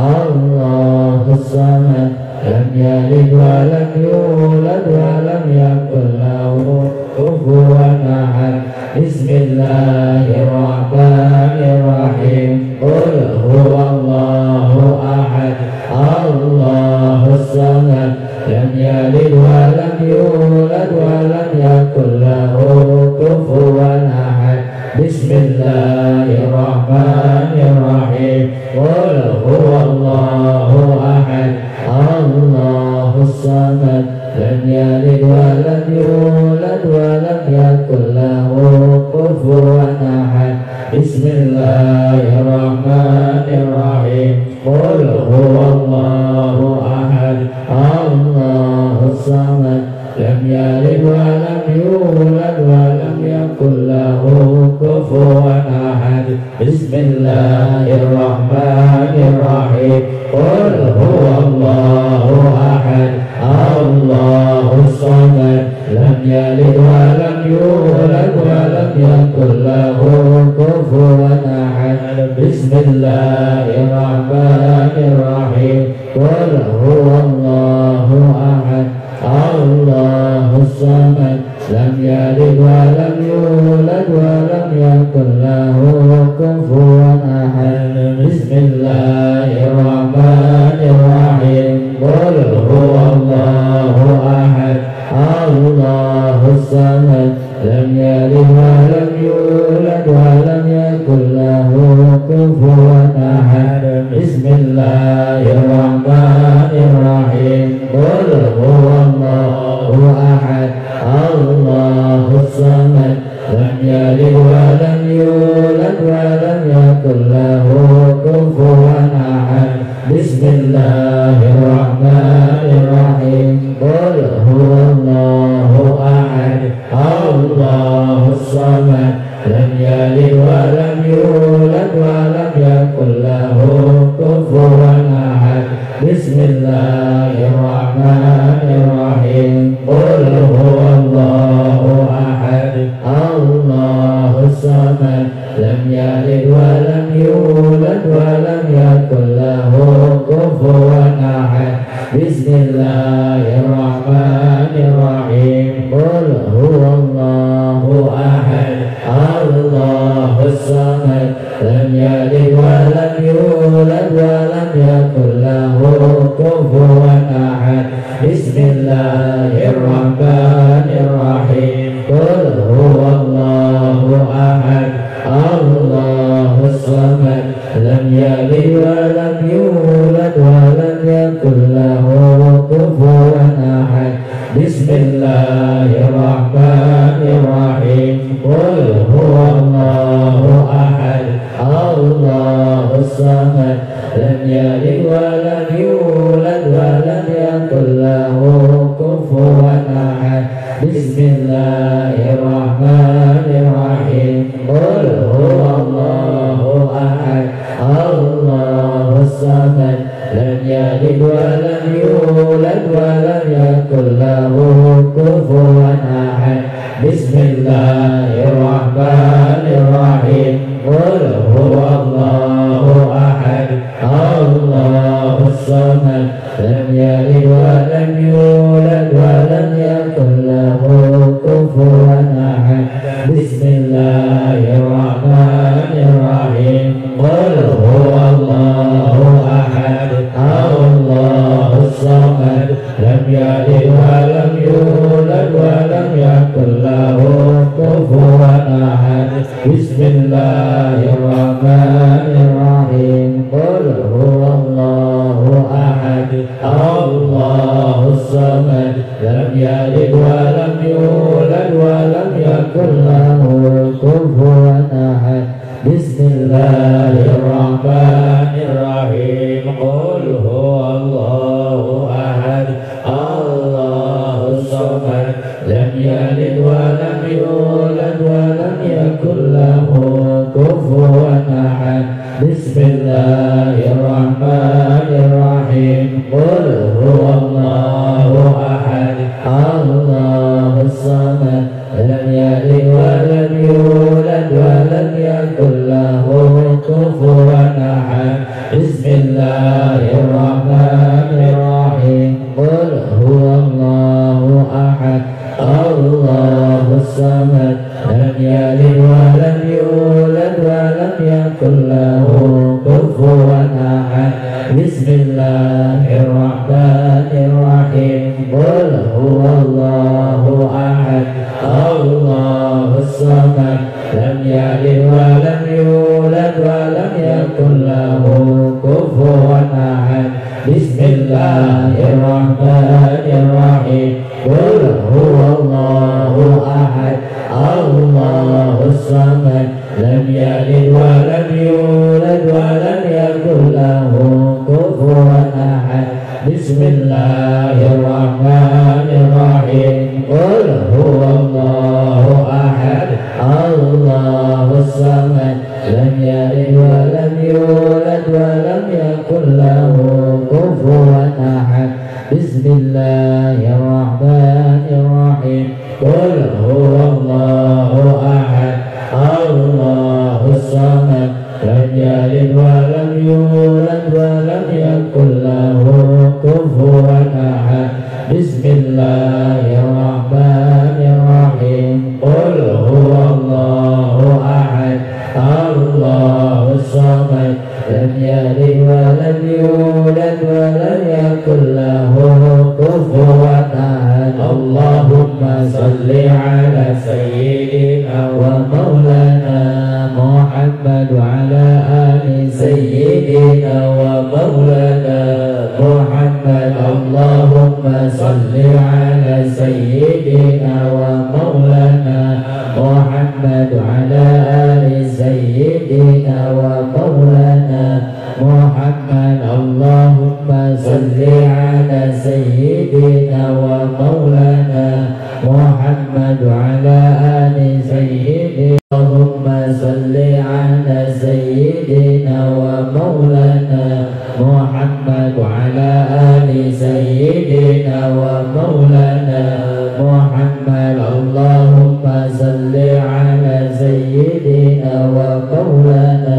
الله الصمد لم يلد ولم يولد ولم يكن له كفوا أحد. بسم الله الرحمن الرحيم. قل هو الله أحد الله الصمد لم يلد ولم يولد ولم يكن له كفوا أحد. بسم الله الرحمن الرحيم. قل هو الله أحد الله الصمد لم يلد ولم يولد ولم يكن له كفوا أحد. بسم الله الرحمن الرحيم. قل هو الله أحد الله الصمد لم يلد ولم يولد ولم يكن له كفوا أحد بسم الله الرحمن الرحيم قل هو الله أحد الله الصمد لم يلد ولم يولد ولم يكن له كفوا أحد بسم الله الرحمن الرحيم قل هو الله أحد الله الصمد لم يلد ولم يولد ولم يكن له كفوا أحد بسم الله الرحمن الرحيم قل هو الله أحد الله الصمد لم يلد ولم يولد ولم يكن له كفوا أحد بسم الله الرحمن الرحيم قل هو الله أحد الله الصمد لم يلد ولم يولد ولم يكن له كفوا أحد بسم الله الرحمن الرحيم قل هو الله أحد الله الصمد لم يلد ولم يولد ولم يكن له كفوا أحد بسم الله الرحمن الرحيم قل هو الله أحد الله الصمد لم يلد ولم يولد ولم يكن له كفوا أحد بسم الله الرحمن الرحيم قل هو الله أحد الله الصمد لم يلد ولم يولد ولم يكن له كفوا أحد بسم الله الرحمن الرحيم قل هو الله أحد الله الصمد لم يلد ولم يولد ولم يكن له كفوا أحد بسم الله الرحمن الرحيم قل هو الله أحد الله الصمد لم يلد ولم يولد ولم يكن له كفوا أحد بسم الله الرحمن الرحيم قل هو الله أحد الله الصمد لم يلد ولم يولد ولم يكن له كفوا أحد بسم الله الرحمن الرحيم قل هو الله أحد الله الصمد لم يلد ولم يولد ولم يكن له كفوا أحد بسم الله الرحمن الرحيم قل هو الله أحد الله الصمد لم يلد ولم يولد ولم يكن له كفوا أحد بسم الله الرحمن الرحيم قل هو الله أحد الله الصمد لم يلد ولم يولد ولم يكن له كفوا أحد بسم الله الرحمن الرحيم قل هو الله أحد الله الصمد لم يلد ولم يولد ولم يكن له كفوا أحد بسم الله الرحمن الرحيم قل هو الله أحد الله الصمد لم يلد ولم يولد ولم يكن له كفوا أحد بسم الله الرحمن الرحيم قل هو الله أحد الله الصمد لم يلد ولم يولد ولم يكن له كفوا أحد بسم الله الرحمن الرحيم قل هو الله أحد الله الصمد لم يلد ولم يولد ولم يكن له كفوا أحد بسم الله الرحمن الرحيم قل هو الله أحد الله الصمد لم يلد ولم يولد ولم يكن له كفوا أحد قل هو الله أحد الله الصمد لم يلد ولم يولد ولم يكن له كفوا أحد بسم الله الرحمن الرحيم قل هو الله أحد الله الصمد لم يلد ولم يولد ولم يكن له كفوا أحد اللهم صل على سيدنا ومولانا محمد وعلى آل سيدنا ومولانا محمد اللهم صل على سيدنا ومولانا محمد وعلى آل سيدنا ومولانا محمد اللهم صل على سيدنا ومولانا محمد وعلى آل سيدنا اللهم صل على سيدنا ومولانا محمد وعلى آل سيدنا ومولانا محمد اللهم صل على سيدنا ومولانا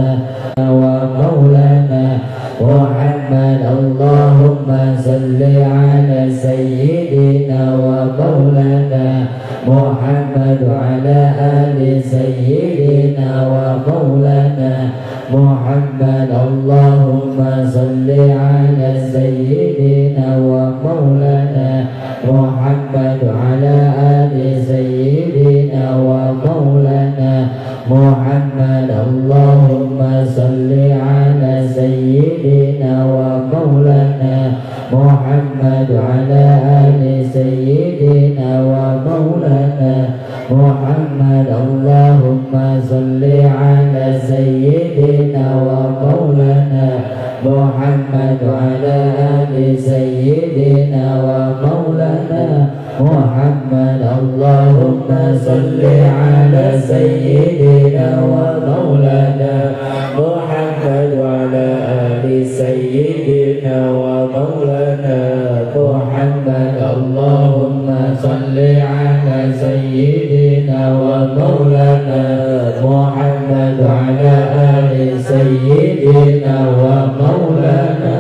ومولانا محمد اللهم صل على سيدنا ومولانا محمد وعلى آل سيدنا ومولانا محمد اللهم صل على سيدنا ومولانا محمد وعلى آل سيدنا ومولانا محمد اللهم صل على سيدنا ومولانا محمد وعلى آل سيدنا ومولانا محمد اللهم صل على سيدنا ومولانا محمد وعلى آل سيدنا ومولانا محمد اللهم صل على سيدنا ومولانا محمد وعلى آل سيدنا ومولانا محمد اللهم صل على سيدنا ومولانا محمد وعلى آل سيدنا ومولانا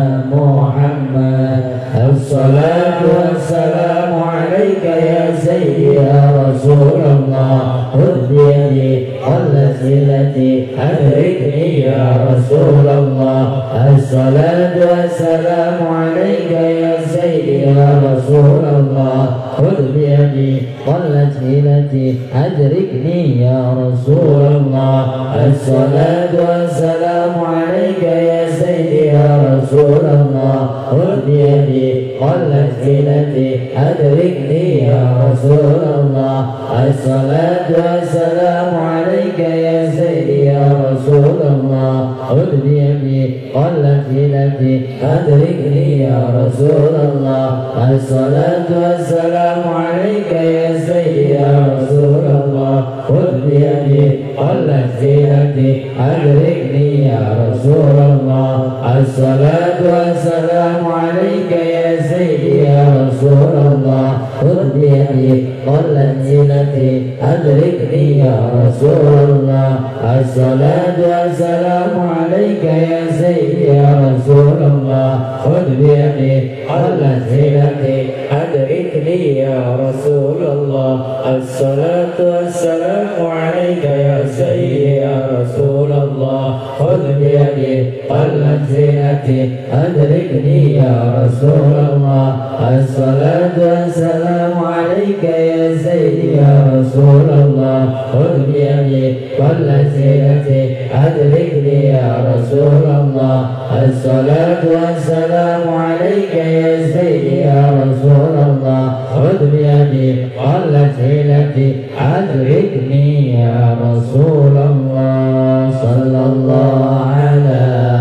محمد الصلاة والسلام عليك يا سيدي يا رسول الله خذ بيدي والوسيلة أدركني يا رسول الله الصلاة والسلام عليك يا سيدي يا رسول الله خذ بيدي والوسيلة أدركني يا رسول الله الصلاة والسلام عليك يا سيدي يا رسول الله خذ بيدي والوسيلة أدركني يا رسول الله الصلاة والسلام عليك يا سيدي يا رسول الله خذ بيدي والوسيلة أدركني يا رسول الله الصلاة والسلام عليك يا سيدي يا رسول الله خذ بيدي والوسيلة أدركني يا رسول الله الصلاة والسلام عليك يا سيدي يا رسول الله خذ بيدي والوسيلة أدركني يا رسول الله الصلاة والسلام عليك يا سيدي يا رسول الله خذ بيدي والوسيلة أدركني يا رسول الله الصلاة والسلام عليك يا سيدي يا رسول الله خذ بيدي والوسيلة أدركني يا رسول الله الصلاة والسلام عليك يا سيدي يا رسول الله خذ بيدي والوسيلة أدركني يا رسول الله الصلاة والسلام عليك يا سيدي يا رسول الله خذ بيدي والوسيلة أدركني يا رسول الله صلى الله على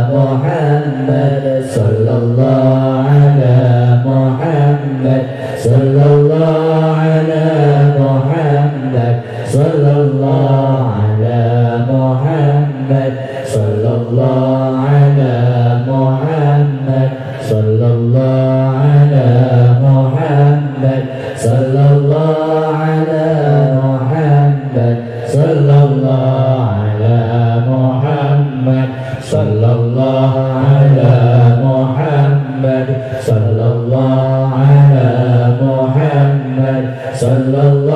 محمد صلى الله على محمد صلى الله على محمد صلى الله على محمد صلى الله على محمد صلى الله على محمد صلى الله على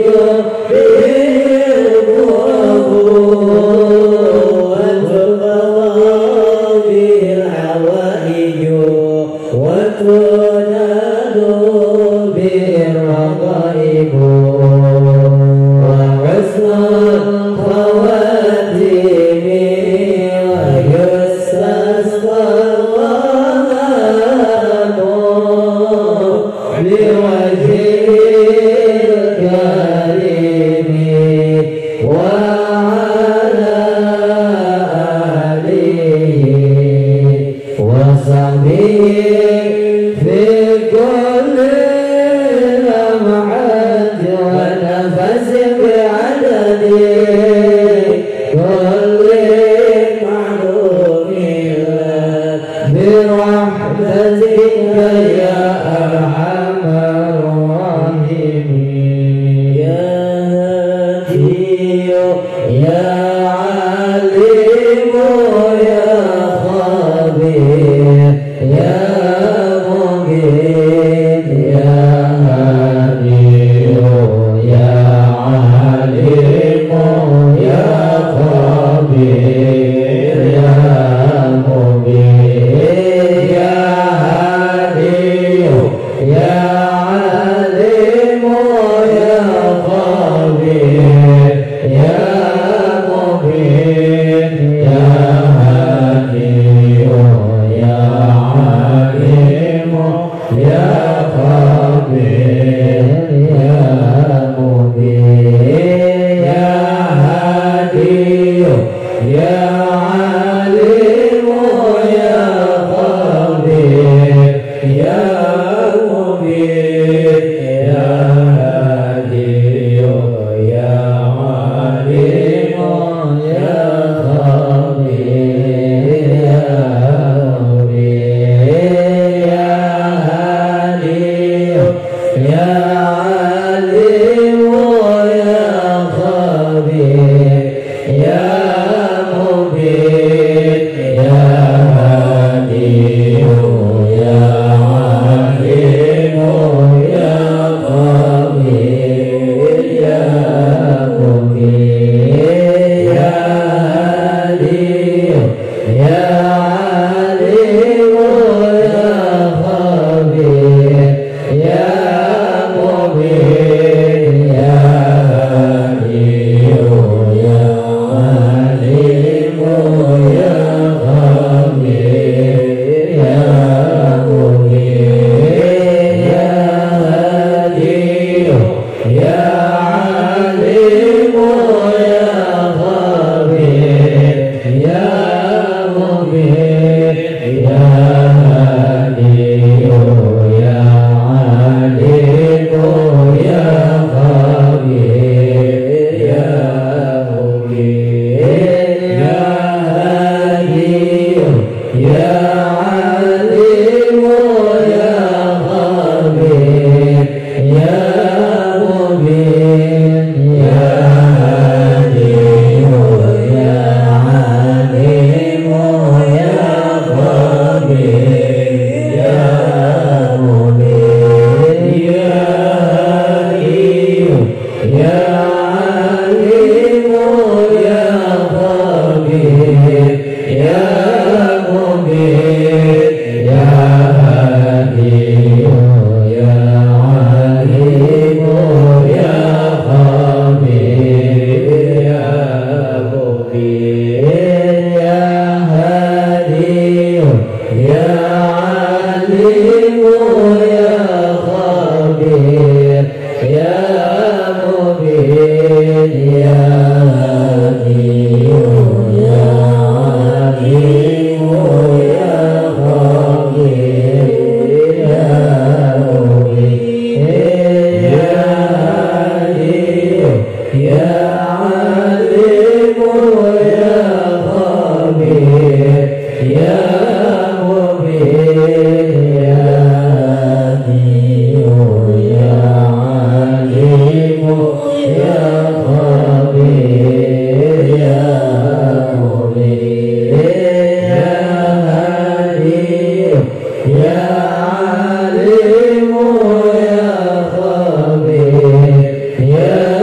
Yeah.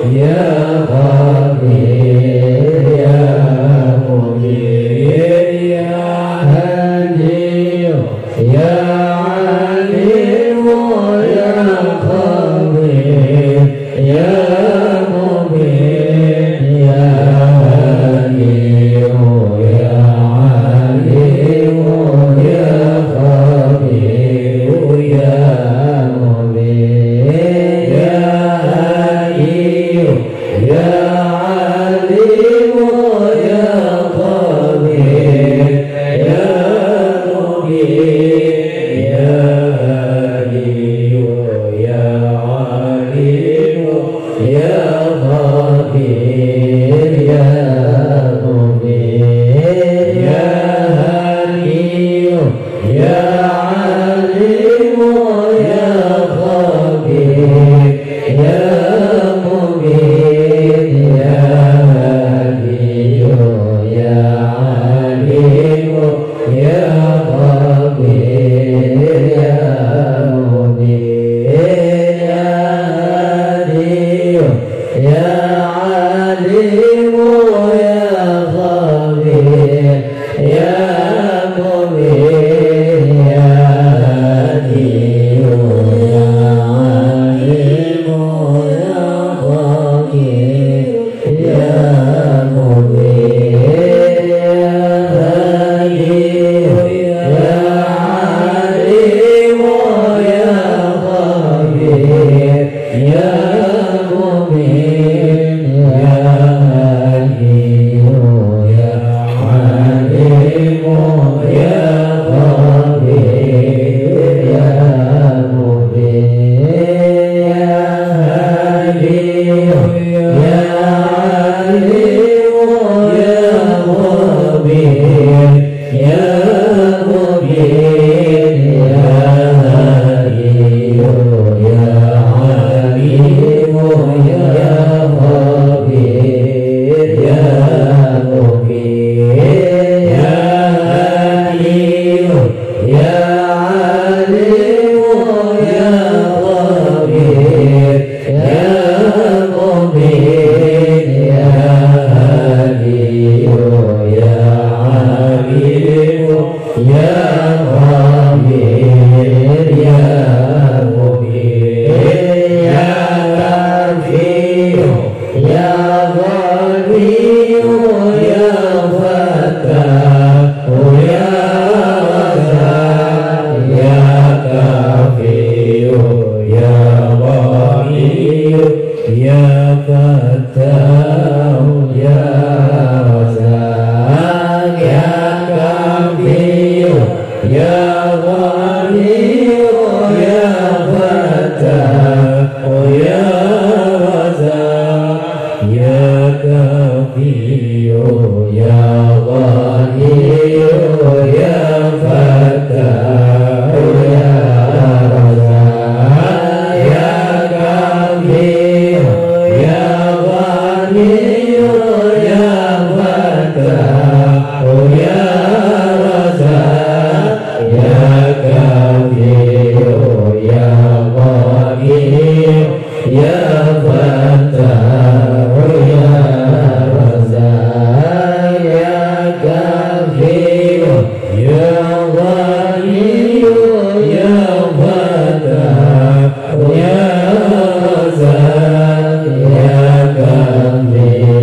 Ya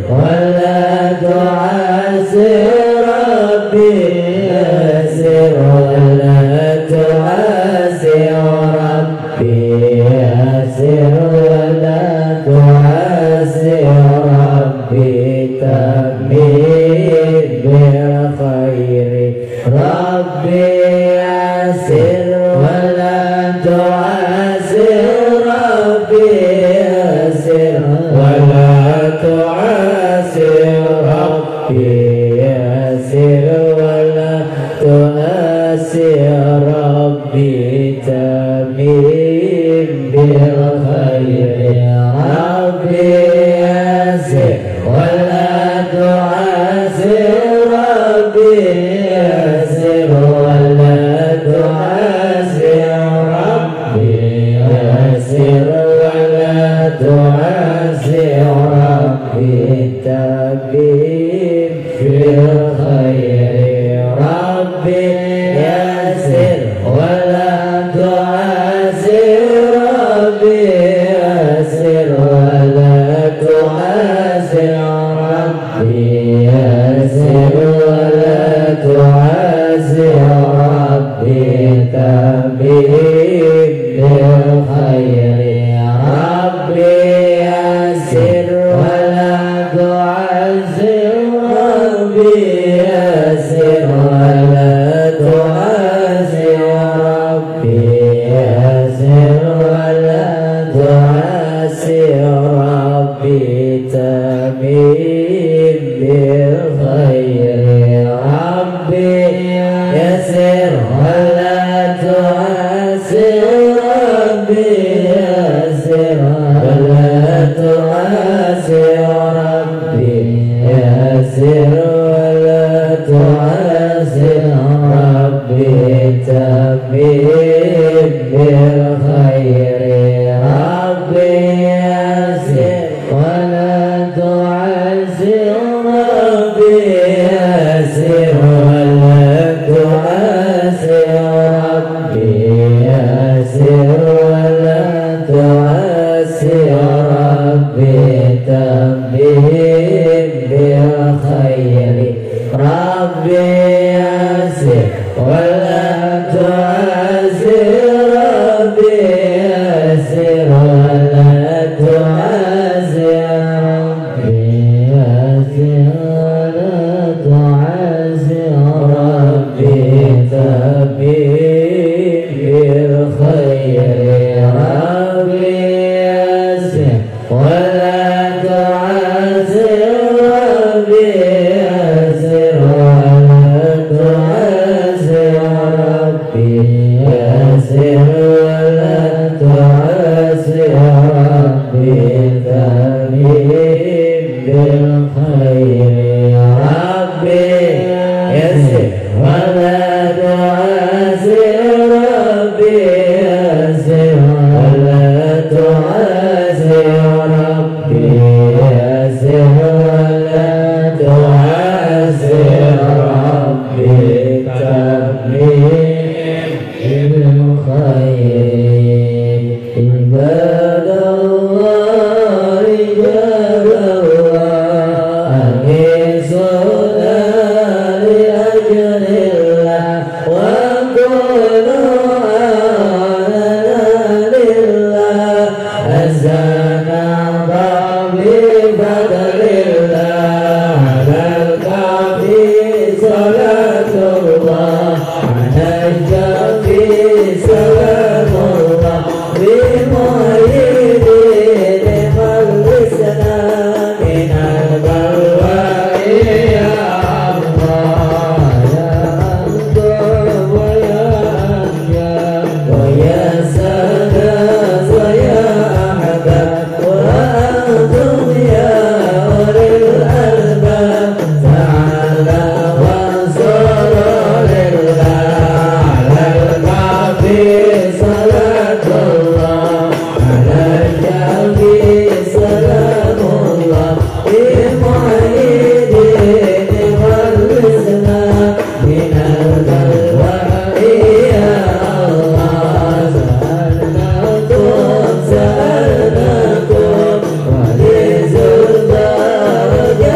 ولا تعسر ربي يسر ولا تعسر ربي يسر ولا تعسر ربي تميم بالخير ربي يسر ولا تعسر ربي يسر ولا تعسر ربي يسر ولا تعسر ربي تميم بالخير ربي يسر ولا تعسر ربي يسر ولا تعسر ربي يسر ولا تعسر ربي تميم بالخير ربي يسر ولا تعسر ربي يسر ولا تعسر ربي يسر ولا تعسر ربي تميم بالخير ربي يسر ولا تعسر ربي يسر ولا تعسر ربي يسر ولا تعسر ربي تميم بالخير ربي يسر ولا تعسر ربي يسر ولا تعسر ربي يسر ولا تعسر ربي تميم بالخير ربي يسر ولا تعسر ربي يسر ولا تعسر ربي يسر ولا تعسر ربي تميم بالخير ربي يسر ولا تعسر ربي يسر ولا تعسر ربي يسر ولا تعسر ربي تميم بالخير ربي يسر ولا تعسر ربي يسر ولا تعسر ربي يسر ولا تعسر ربي تميم بالخير ربي يسر ولا تعسر ربي يسر ولا تعسر ربي يسر ولا تعسر ربي تميم بالخير عباد الله عباد الله أنيسونا لأجل الله وكونوا آمنا لله أزانا بفضل الله على الكافي صلاة الله على الكافي سلام الله بمؤيد لخلصنا من البلواء يا الله يا أنت ويا أنجا ويا سلام ويا أحباب وأنتم يا أولي الألباب تعالى وانصروا لله على الكافي صلاة الله على الكافي سلام الله بمؤيد لخلصنا من البلواء يا الله سألناكم سألناكم ولزلزال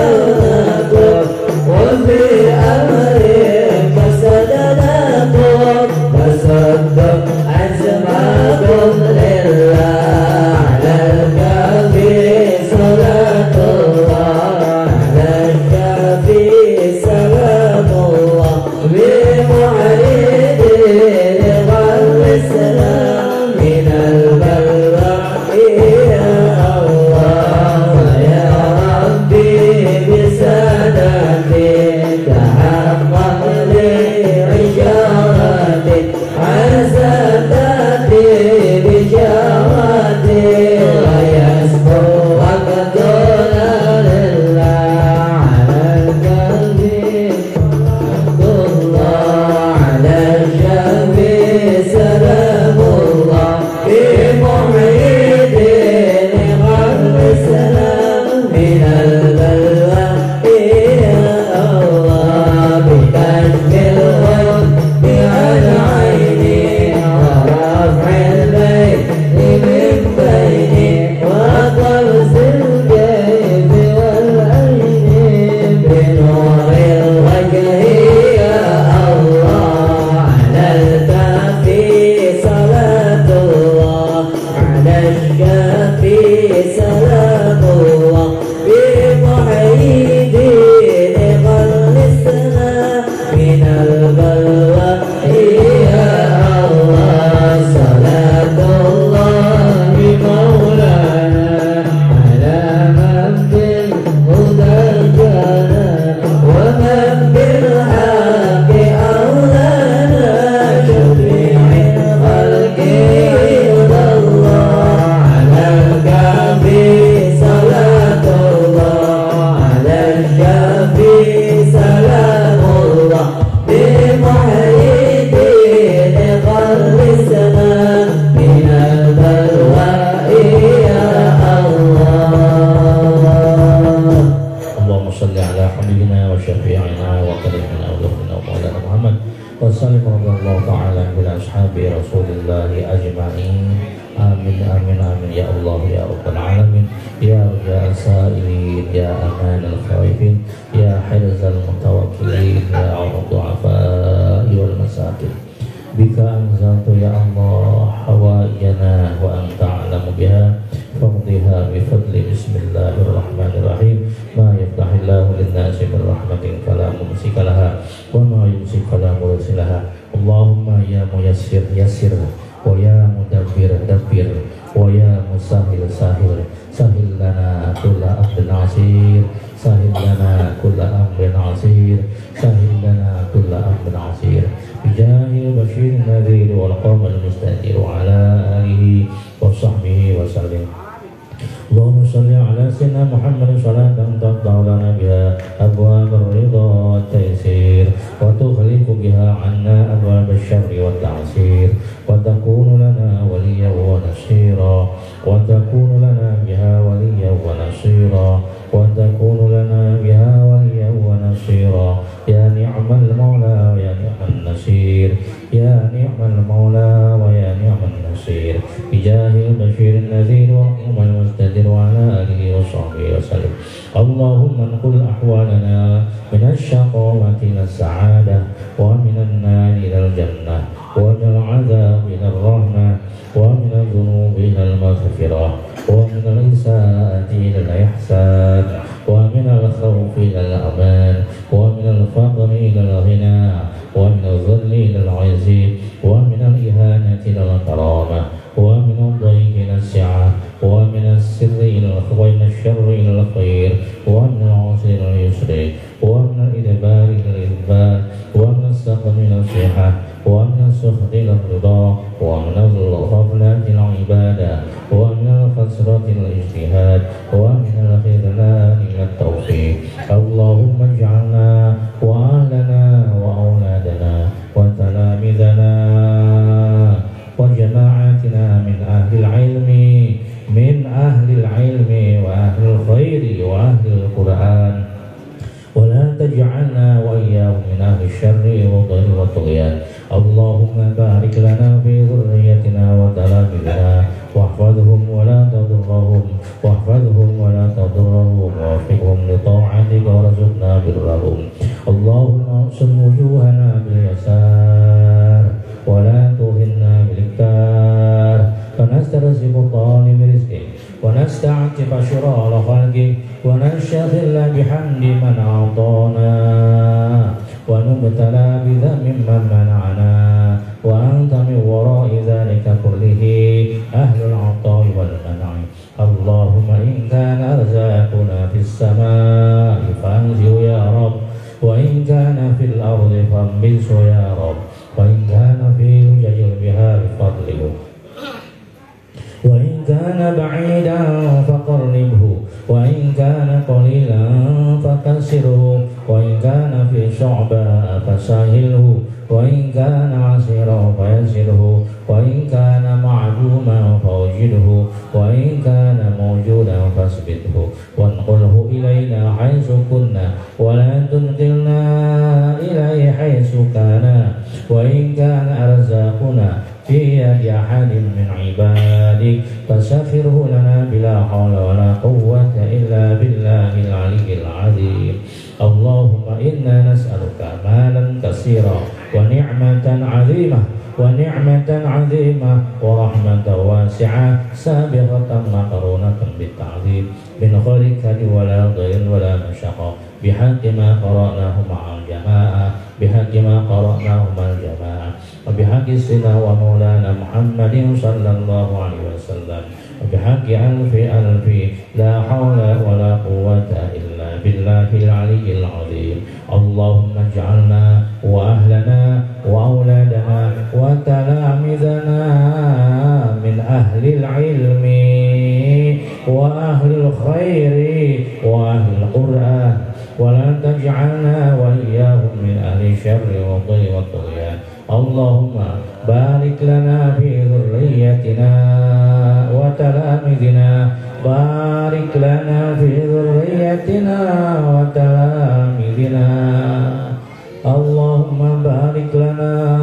وسلم رضي الله تعالى من أصحاب رسول الله أجمعين. آمين آمين آمين يا الله يا رب العالمين. يا رجاء السائلين، يا أمان الخائفين، يا حرز المتوكلين، يا عون الضعفاء والمساكين. بك أنزلت يا الله حوائجنا وأنت أعلم بها، فاقضها بفضل بسم الله الرحمن الرحيم. ما يفتح الله للناس من رحمة فلا ممسك لها، وما يمسك فلا مرسل لها. اللهم يا ميسر يسر، ويا مدبر دبر، ويا مسهل سهل. سهل لنا كل أمر عسير، سهل لنا كل أمر عسير، سهل لنا كل أمر عسير. بجاه البشير النذير والقوم المستنير وعلى آله وصحبه وسلم. اللهم صل على سيدنا محمد صلاة تفتح لنا بها أبواب الرضا والتيسير، وتغلق بها عنا أبواب الشر والتعسير، وتكون لنا وليا ونصيرا، وتكون لنا بها وليا ونصيرا، وتكون لنا بها وليا ونصيرا. يا نعم المولى ويا نعم النصير، يا نعم المولى ويا نعم النصير. بجاه البشير النذير والقوم المستدير وعلى آله وصحبه وسلم. اللهم انقل أحوالنا من الشقاوة إلى السعادة، ومن النار إلى الجنة، ومن العذاب إلى الرحمة، ومن الذنوب إلى المغفرة، ومن الإساءة إلى الإحسان، ومن الخوف إلى الأمان، ومن الفقر إلى الغنى، ومن الذل إلى العز، ومن الإهانة إلى الكرامة، ومن الضيق إلى السعة، ومن السر إلى الخير، ومن الشر إلى الخير، ومن العسر إلى اليسر، ومن الإدبار إلى الإدبار، ومن السقم إلى الصحة، ومن السخط إلى الرضا، ومن الغفلة إلى العبادة، ومن الخسرة إلى الاجتهاد، ومن الخذلان إلى التوفيق. اللهم اجعلنا وأهلنا وأولادنا وتلامذنا وجماعتنا من أهل العلم، من أهل العلم وأهل الخير وأهل القرآن، ولا تجعلنا وإياهم من أهل الشر والضر والطغيان. اللهم بارك لنا في ذريتنا وتلامذنا، واحفظهم ولا تضرهم، واحفظهم ولا تضرهم، ووفقهم لطاعتك وارزقنا برهم. اللهم اقسم وجوهنا باليسار، ولا توهنا بالإكثار، فنسترزق طالب رزقك، ونستعتب شرار خلقك، وننشغل بحمد من أعطانا، ونبتلى بذنب من منعنا، وأنت من وراء ذلك كله أهل العطاء والمنع. اللهم إن كان أرزاقنا في السماء فأنزل يا رب، وإن كان في الأرض فانبسه يا رب، وإن كان في لجج البحار فاطلبه، وإن كان بعيدا فقربه، وإن كان قليلا فكسره، وإن كان في شعبة فسهله، وإن كان عسيرا فيسره، وإن كان معدوما فوجده، وإن كان موجودا فاثبته، وانقله إلينا حيث كنا، ولا تنقلنا إليه حيث كان. وإن كان أرزاقنا في يد أحد من عبادك فسخره لنا بلا حول ولا قوة إلا بالله العلي العظيم. اللهم إنا نسألك مالا كثيرا ونعمة عظيمة ونعمة عظيمة ورحمة واسعة سابغة مقرونة بالتعظيم من غير كد ولا ضير ولا مشقة، بحق ما قرأناه مع الجماعة، بحق ما قرأناه مع الجماعة، وبحق سيدنا ومولانا محمد صلى الله عليه وسلم، وبحق ألف ألف لا حول ولا قوة إلا بالله العلي العظيم. اللهم اجعلنا وأهلنا وأولادنا وتلامذنا من أهل العلم وأهل الخير وأهل القرآن، ولا تجعلنا وإياهم من أهل الشر والضل والطغيان. اللهم بارك لنا في ذريتنا وتلامذنا، بارك لنا في ذريتنا وتلامذنا. اللهم بارك لنا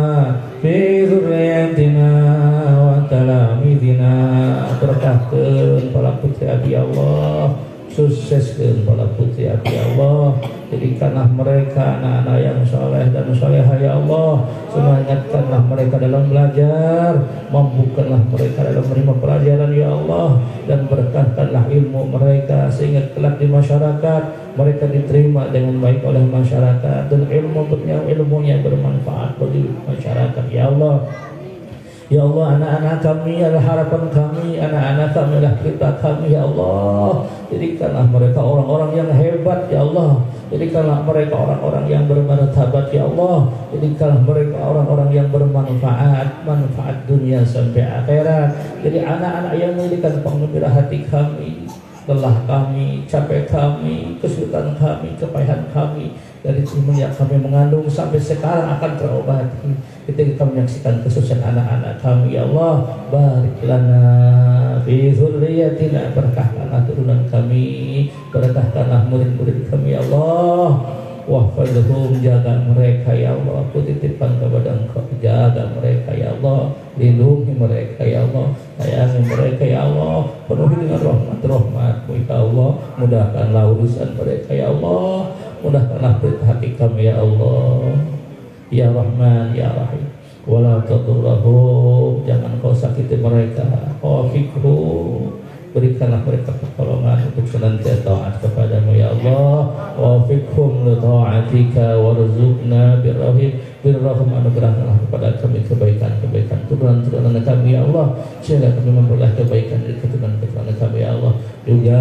mudahkeun para putri abdi Allah, sukseskeun para putri abdi Allah, jadikanlah mereka anak-anak yang soleh dan soleha ya Allah, semangatkanlah mereka dalam belajar, mampukanlah mereka dalam menerima pelajaran ya Allah, dan berkahkanlah ilmu mereka sehingga kelak di masyarakat mereka diterima dengan baik oleh masyarakat dan ilmunya ilmunya bermanfaat bagi masyarakat ya Allah. Ya Allah, anak-anak kami adalah harapan kami, anak-anak kami adalah kita kami ya Allah. Jadikanlah mereka orang-orang yang hebat ya Allah. Jadikanlah mereka orang-orang yang bermartabat ya Allah. Jadikanlah mereka orang-orang yang bermanfaat, manfaat dunia sampai akhirat. Jadi anak-anak yang menjadikan penggembira hati kami, lelah kami, capek kami, kesulitan kami, kepayahan kami dari semenjak kami mengandung sampai sekarang akan terobati. Ketika kita menyaksikan kesusahan anak-anak kami ya Allah, barik lana fi dzurriyyatina, berkahkanlah turunan kami, berkahkanlah murid-murid kami ya Allah. Wahfadhum, jaga mereka ya Allah, aku titipkan kepada Engkau, jaga mereka ya Allah, lindungi mereka ya Allah, sayangi mereka ya Allah, penuhi dengan rahmat-rahmat-Mu ya Allah, mudahkanlah urusan mereka ya Allah, mudahkanlah hati kami ya Allah, ya Rahman ya Rahim. Wala tadurrahum, jangan kau sakiti mereka, wafiqhum, berikanlah mereka pertolongan untuk senantiasa taat kepadamu ya Allah, wafiqhum li ta'atika warzuqna birrahim, birrahum, anugerahkanlah kepada kami kebaikan-kebaikan turunan-turunan kami ya Allah, sehingga kami memperoleh kebaikan dari keturunan-keturunan kami ya Allah. Juga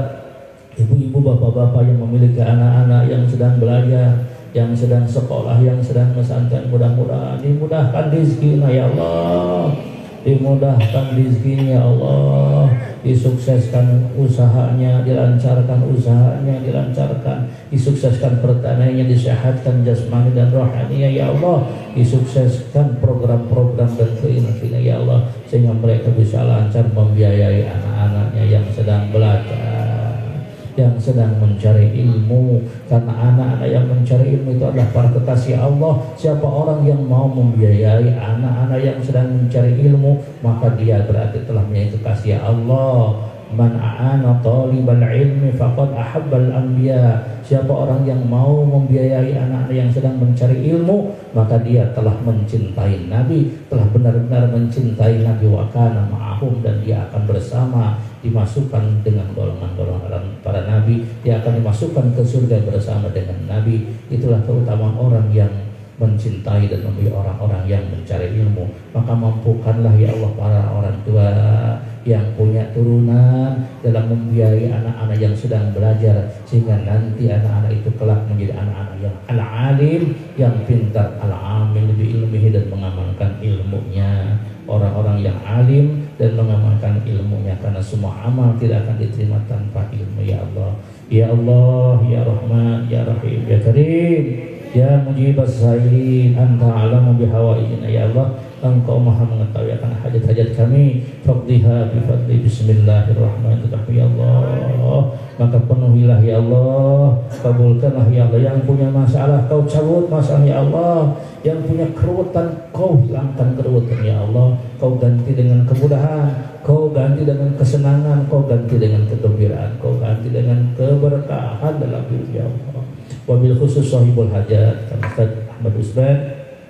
ibu-ibu, bapak-bapak yang memiliki anak-anak yang sedang belajar, yang sedang sekolah, yang sedang pesantren, mudah-mudahan dimudahkan rezekinya ya Allah, dimudahkan rezekinya ya Allah, disukseskan usahanya, dilancarkan usahanya, dilancarkan, disukseskan pertaniannya, disehatkan jasmani dan rohaninya ya Allah, disukseskan program-program dan keinginannya ya Allah, sehingga mereka bisa lancar membiayai anak-anaknya yang sedang belajar, yang sedang mencari ilmu, karena anak-anak yang mencari ilmu itu adalah para kekasih Allah. Siapa orang yang mau membiayai anak-anak yang sedang mencari ilmu, maka dia berarti telah menjadi kekasih Allah. Man a'ana talibal ilmi faqad ahabbal anbiya. Siapa orang yang mau membiayai anak-anak yang sedang mencari ilmu, maka dia telah mencintai Nabi, telah benar-benar mencintai Nabi wa kana ma'ahum, dan dia akan bersama, dimasukkan dengan golongan-golongan para nabi, dia akan dimasukkan ke surga bersama dengan Nabi. Itulah keutamaan orang yang mencintai dan memberi orang-orang yang mencari ilmu. Maka mampukanlah ya Allah para orang tua yang punya turunan dalam membiayai anak-anak yang sedang belajar, sehingga nanti anak-anak itu kelak menjadi anak-anak yang al-alim, yang pintar, al-amil bi ilmihi, dan mengamalkan ilmunya. Orang-orang yang alim dan mengamalkan ilmunya, karena semua amal tidak akan diterima tanpa ilmu ya Allah. Ya Allah, ya Rahman, ya Rahim, ya Karim, ya Mujibas Sa'ilin, Anta alamu bihawaijina ya Allah, Engkau maha mengetahui akan hajat-hajat kami. Faqdiha bifadli, bismillahirrahmanirrahim ya Allah. Maka penuhilah ya Allah, kabulkanlah ya Allah. Yang punya masalah kau cabut masalah ya Allah, yang punya keruwetan kau hilangkan keruwetan ya Allah, kau ganti dengan kemudahan, kau ganti dengan kesenangan, kau ganti dengan kegembiraan, kau ganti dengan keberkahan dalam hidup ya Allah. Wabil khusus sahibul hajat Ustaz Ahmad Usman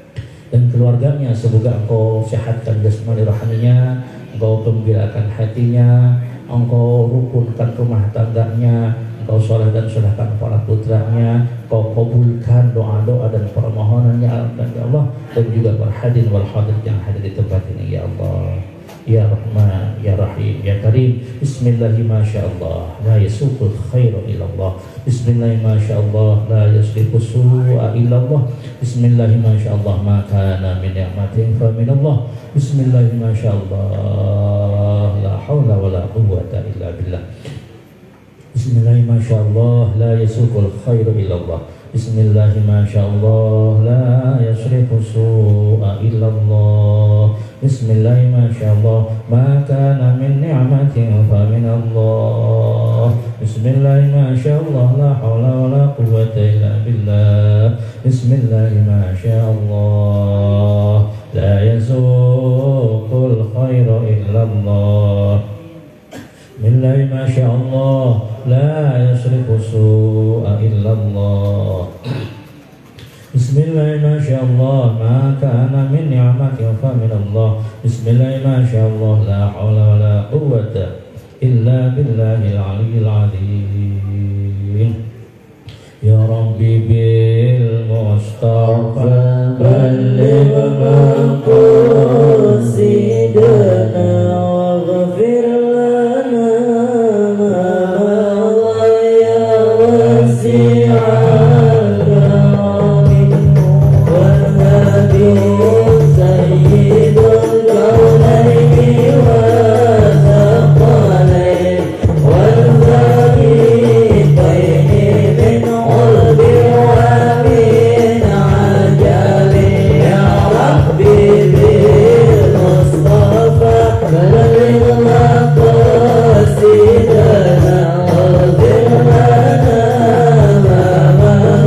dan keluarganya, semoga engkau sehatkan jasmani rohaninya, engkau gembirakan hatinya, engkau rukunkan rumah tangganya, engkau soleh dan solehkan para putranya, engkau kabulkan doa-doa dan permohonannya ya Allah, dan juga para hadirin wal hadirat yang hadir di tempat ini ya Allah. Ya Rahman, ya Rahim, ya Karim. Bismillahi masyaallah, la yasuqul khairu illallah. Bismillahi masyaallah, la yasrifu su'a illallah. Bismillahi masyaallah, ma kana min ni'matin fa minallah. Bismillahi masyaallah, la haula wala quwwata illa billah. Bismillahi masyaallah, la yasuqul khairu illallah. Bismillahi masyaallah, la yasrifu su'a illallah. Bismillahi masyaallah, ma kana min ni'matin fa min Allah. Bismillahi masyaallah, la haula wala quwwata illa billah. Bismillahi masyaallah, la yasuqul khairu illa Allah. إلا الله بسم الله ما شاء الله ما كان من نعمة فمن الله بسم الله ما شاء الله لا حول ولا قوة إلا بالله العلي العظيم يا ربي بالمصطفى بلغ مقاصدنا واغفر لنا ما مضى يا واسع الكرم والنبي سيد الكونين والثقلين والفريقين من قلب ومن عجب يا ربي بالمصطفى بلغ مقاصدنا واغفر لنا ما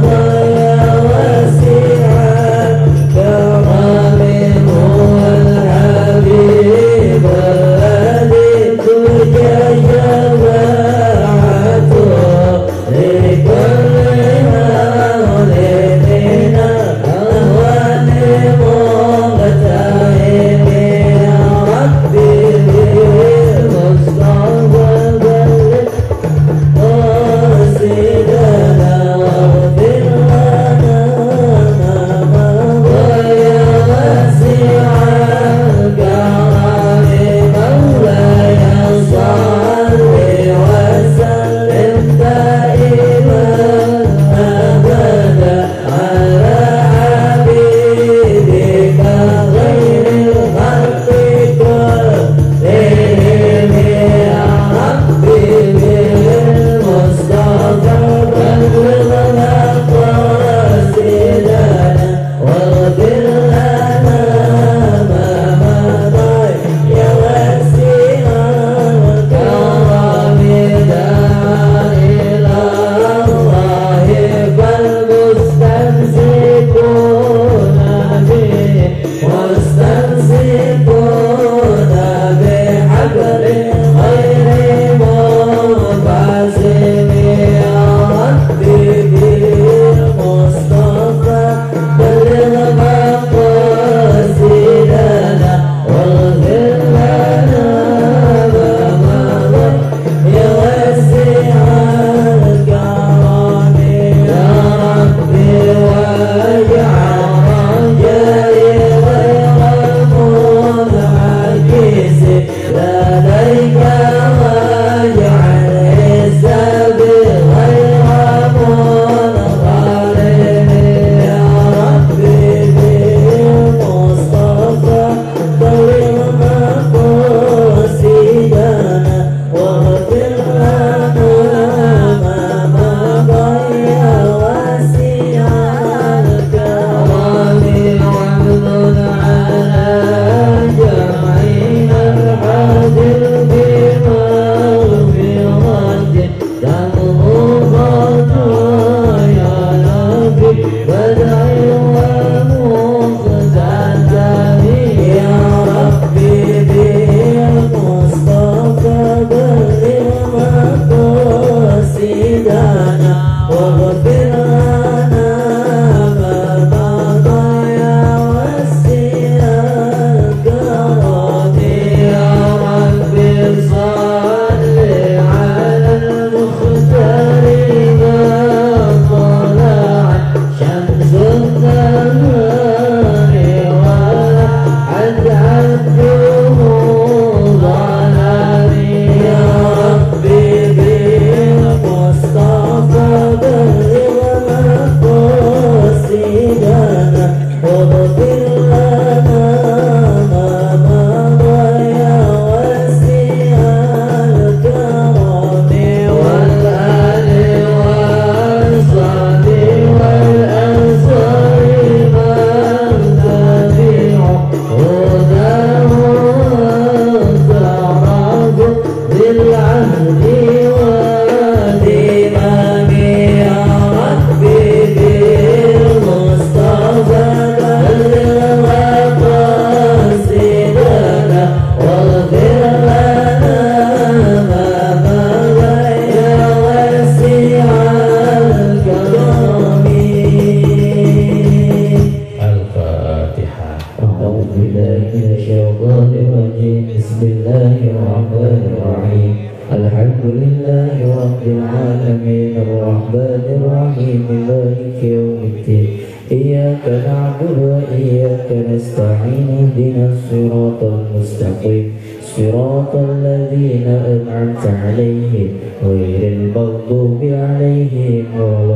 الرحيم مالك يوم الدين إياك نعبد وإياك نستعين اهدنا الصراط المستقيم صراط الذين أنعمت عليهم غير المغضوب عليهم ولا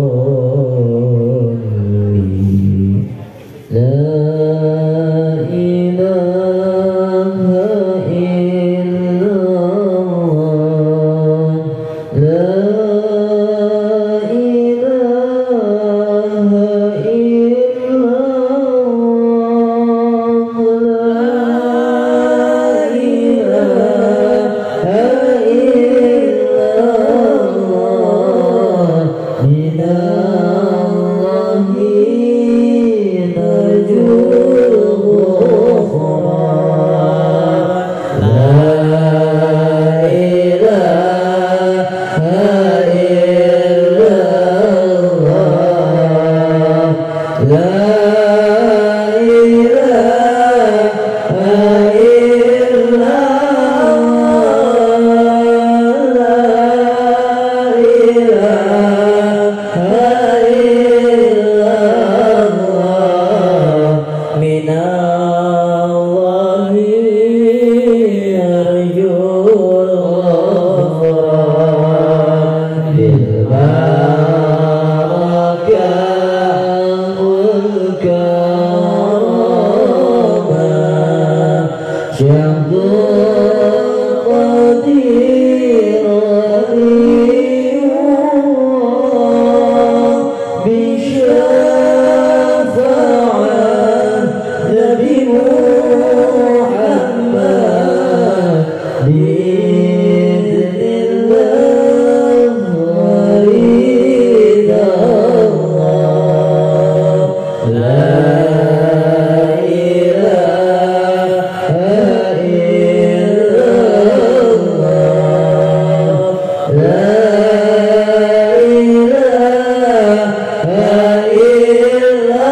الضالين لا إله إلا الله لا إله إلا الله لا إله إلا الله من الله نرجو الغفران لا إله إلا الله لا إله إلا من الله يرجو الغفران بالبركة والكرامة شهد قدير بشفاعة نبي محمد بإذن الله ورضا الله لا إله إلا الله لا إله إلا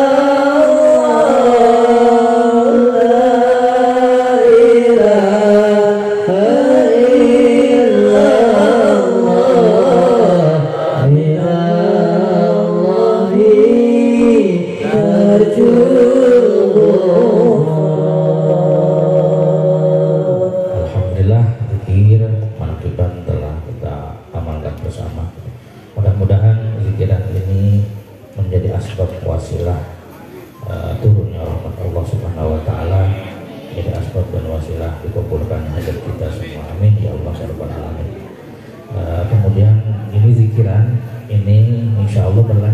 Alhamdulillah, zikir mankiban telah kita amalkan bersama. Mudah-mudahan zikiran ini menjadi asbab wasilah uh, turunnya rahmat Allah Subhanahu wa taala, menjadi asbab dan wasilah dikabulkan hajat kita semua. Amin ya Allah ya rabbal alamin. Uh, kemudian ini zikiran ini insya Allah berlanjut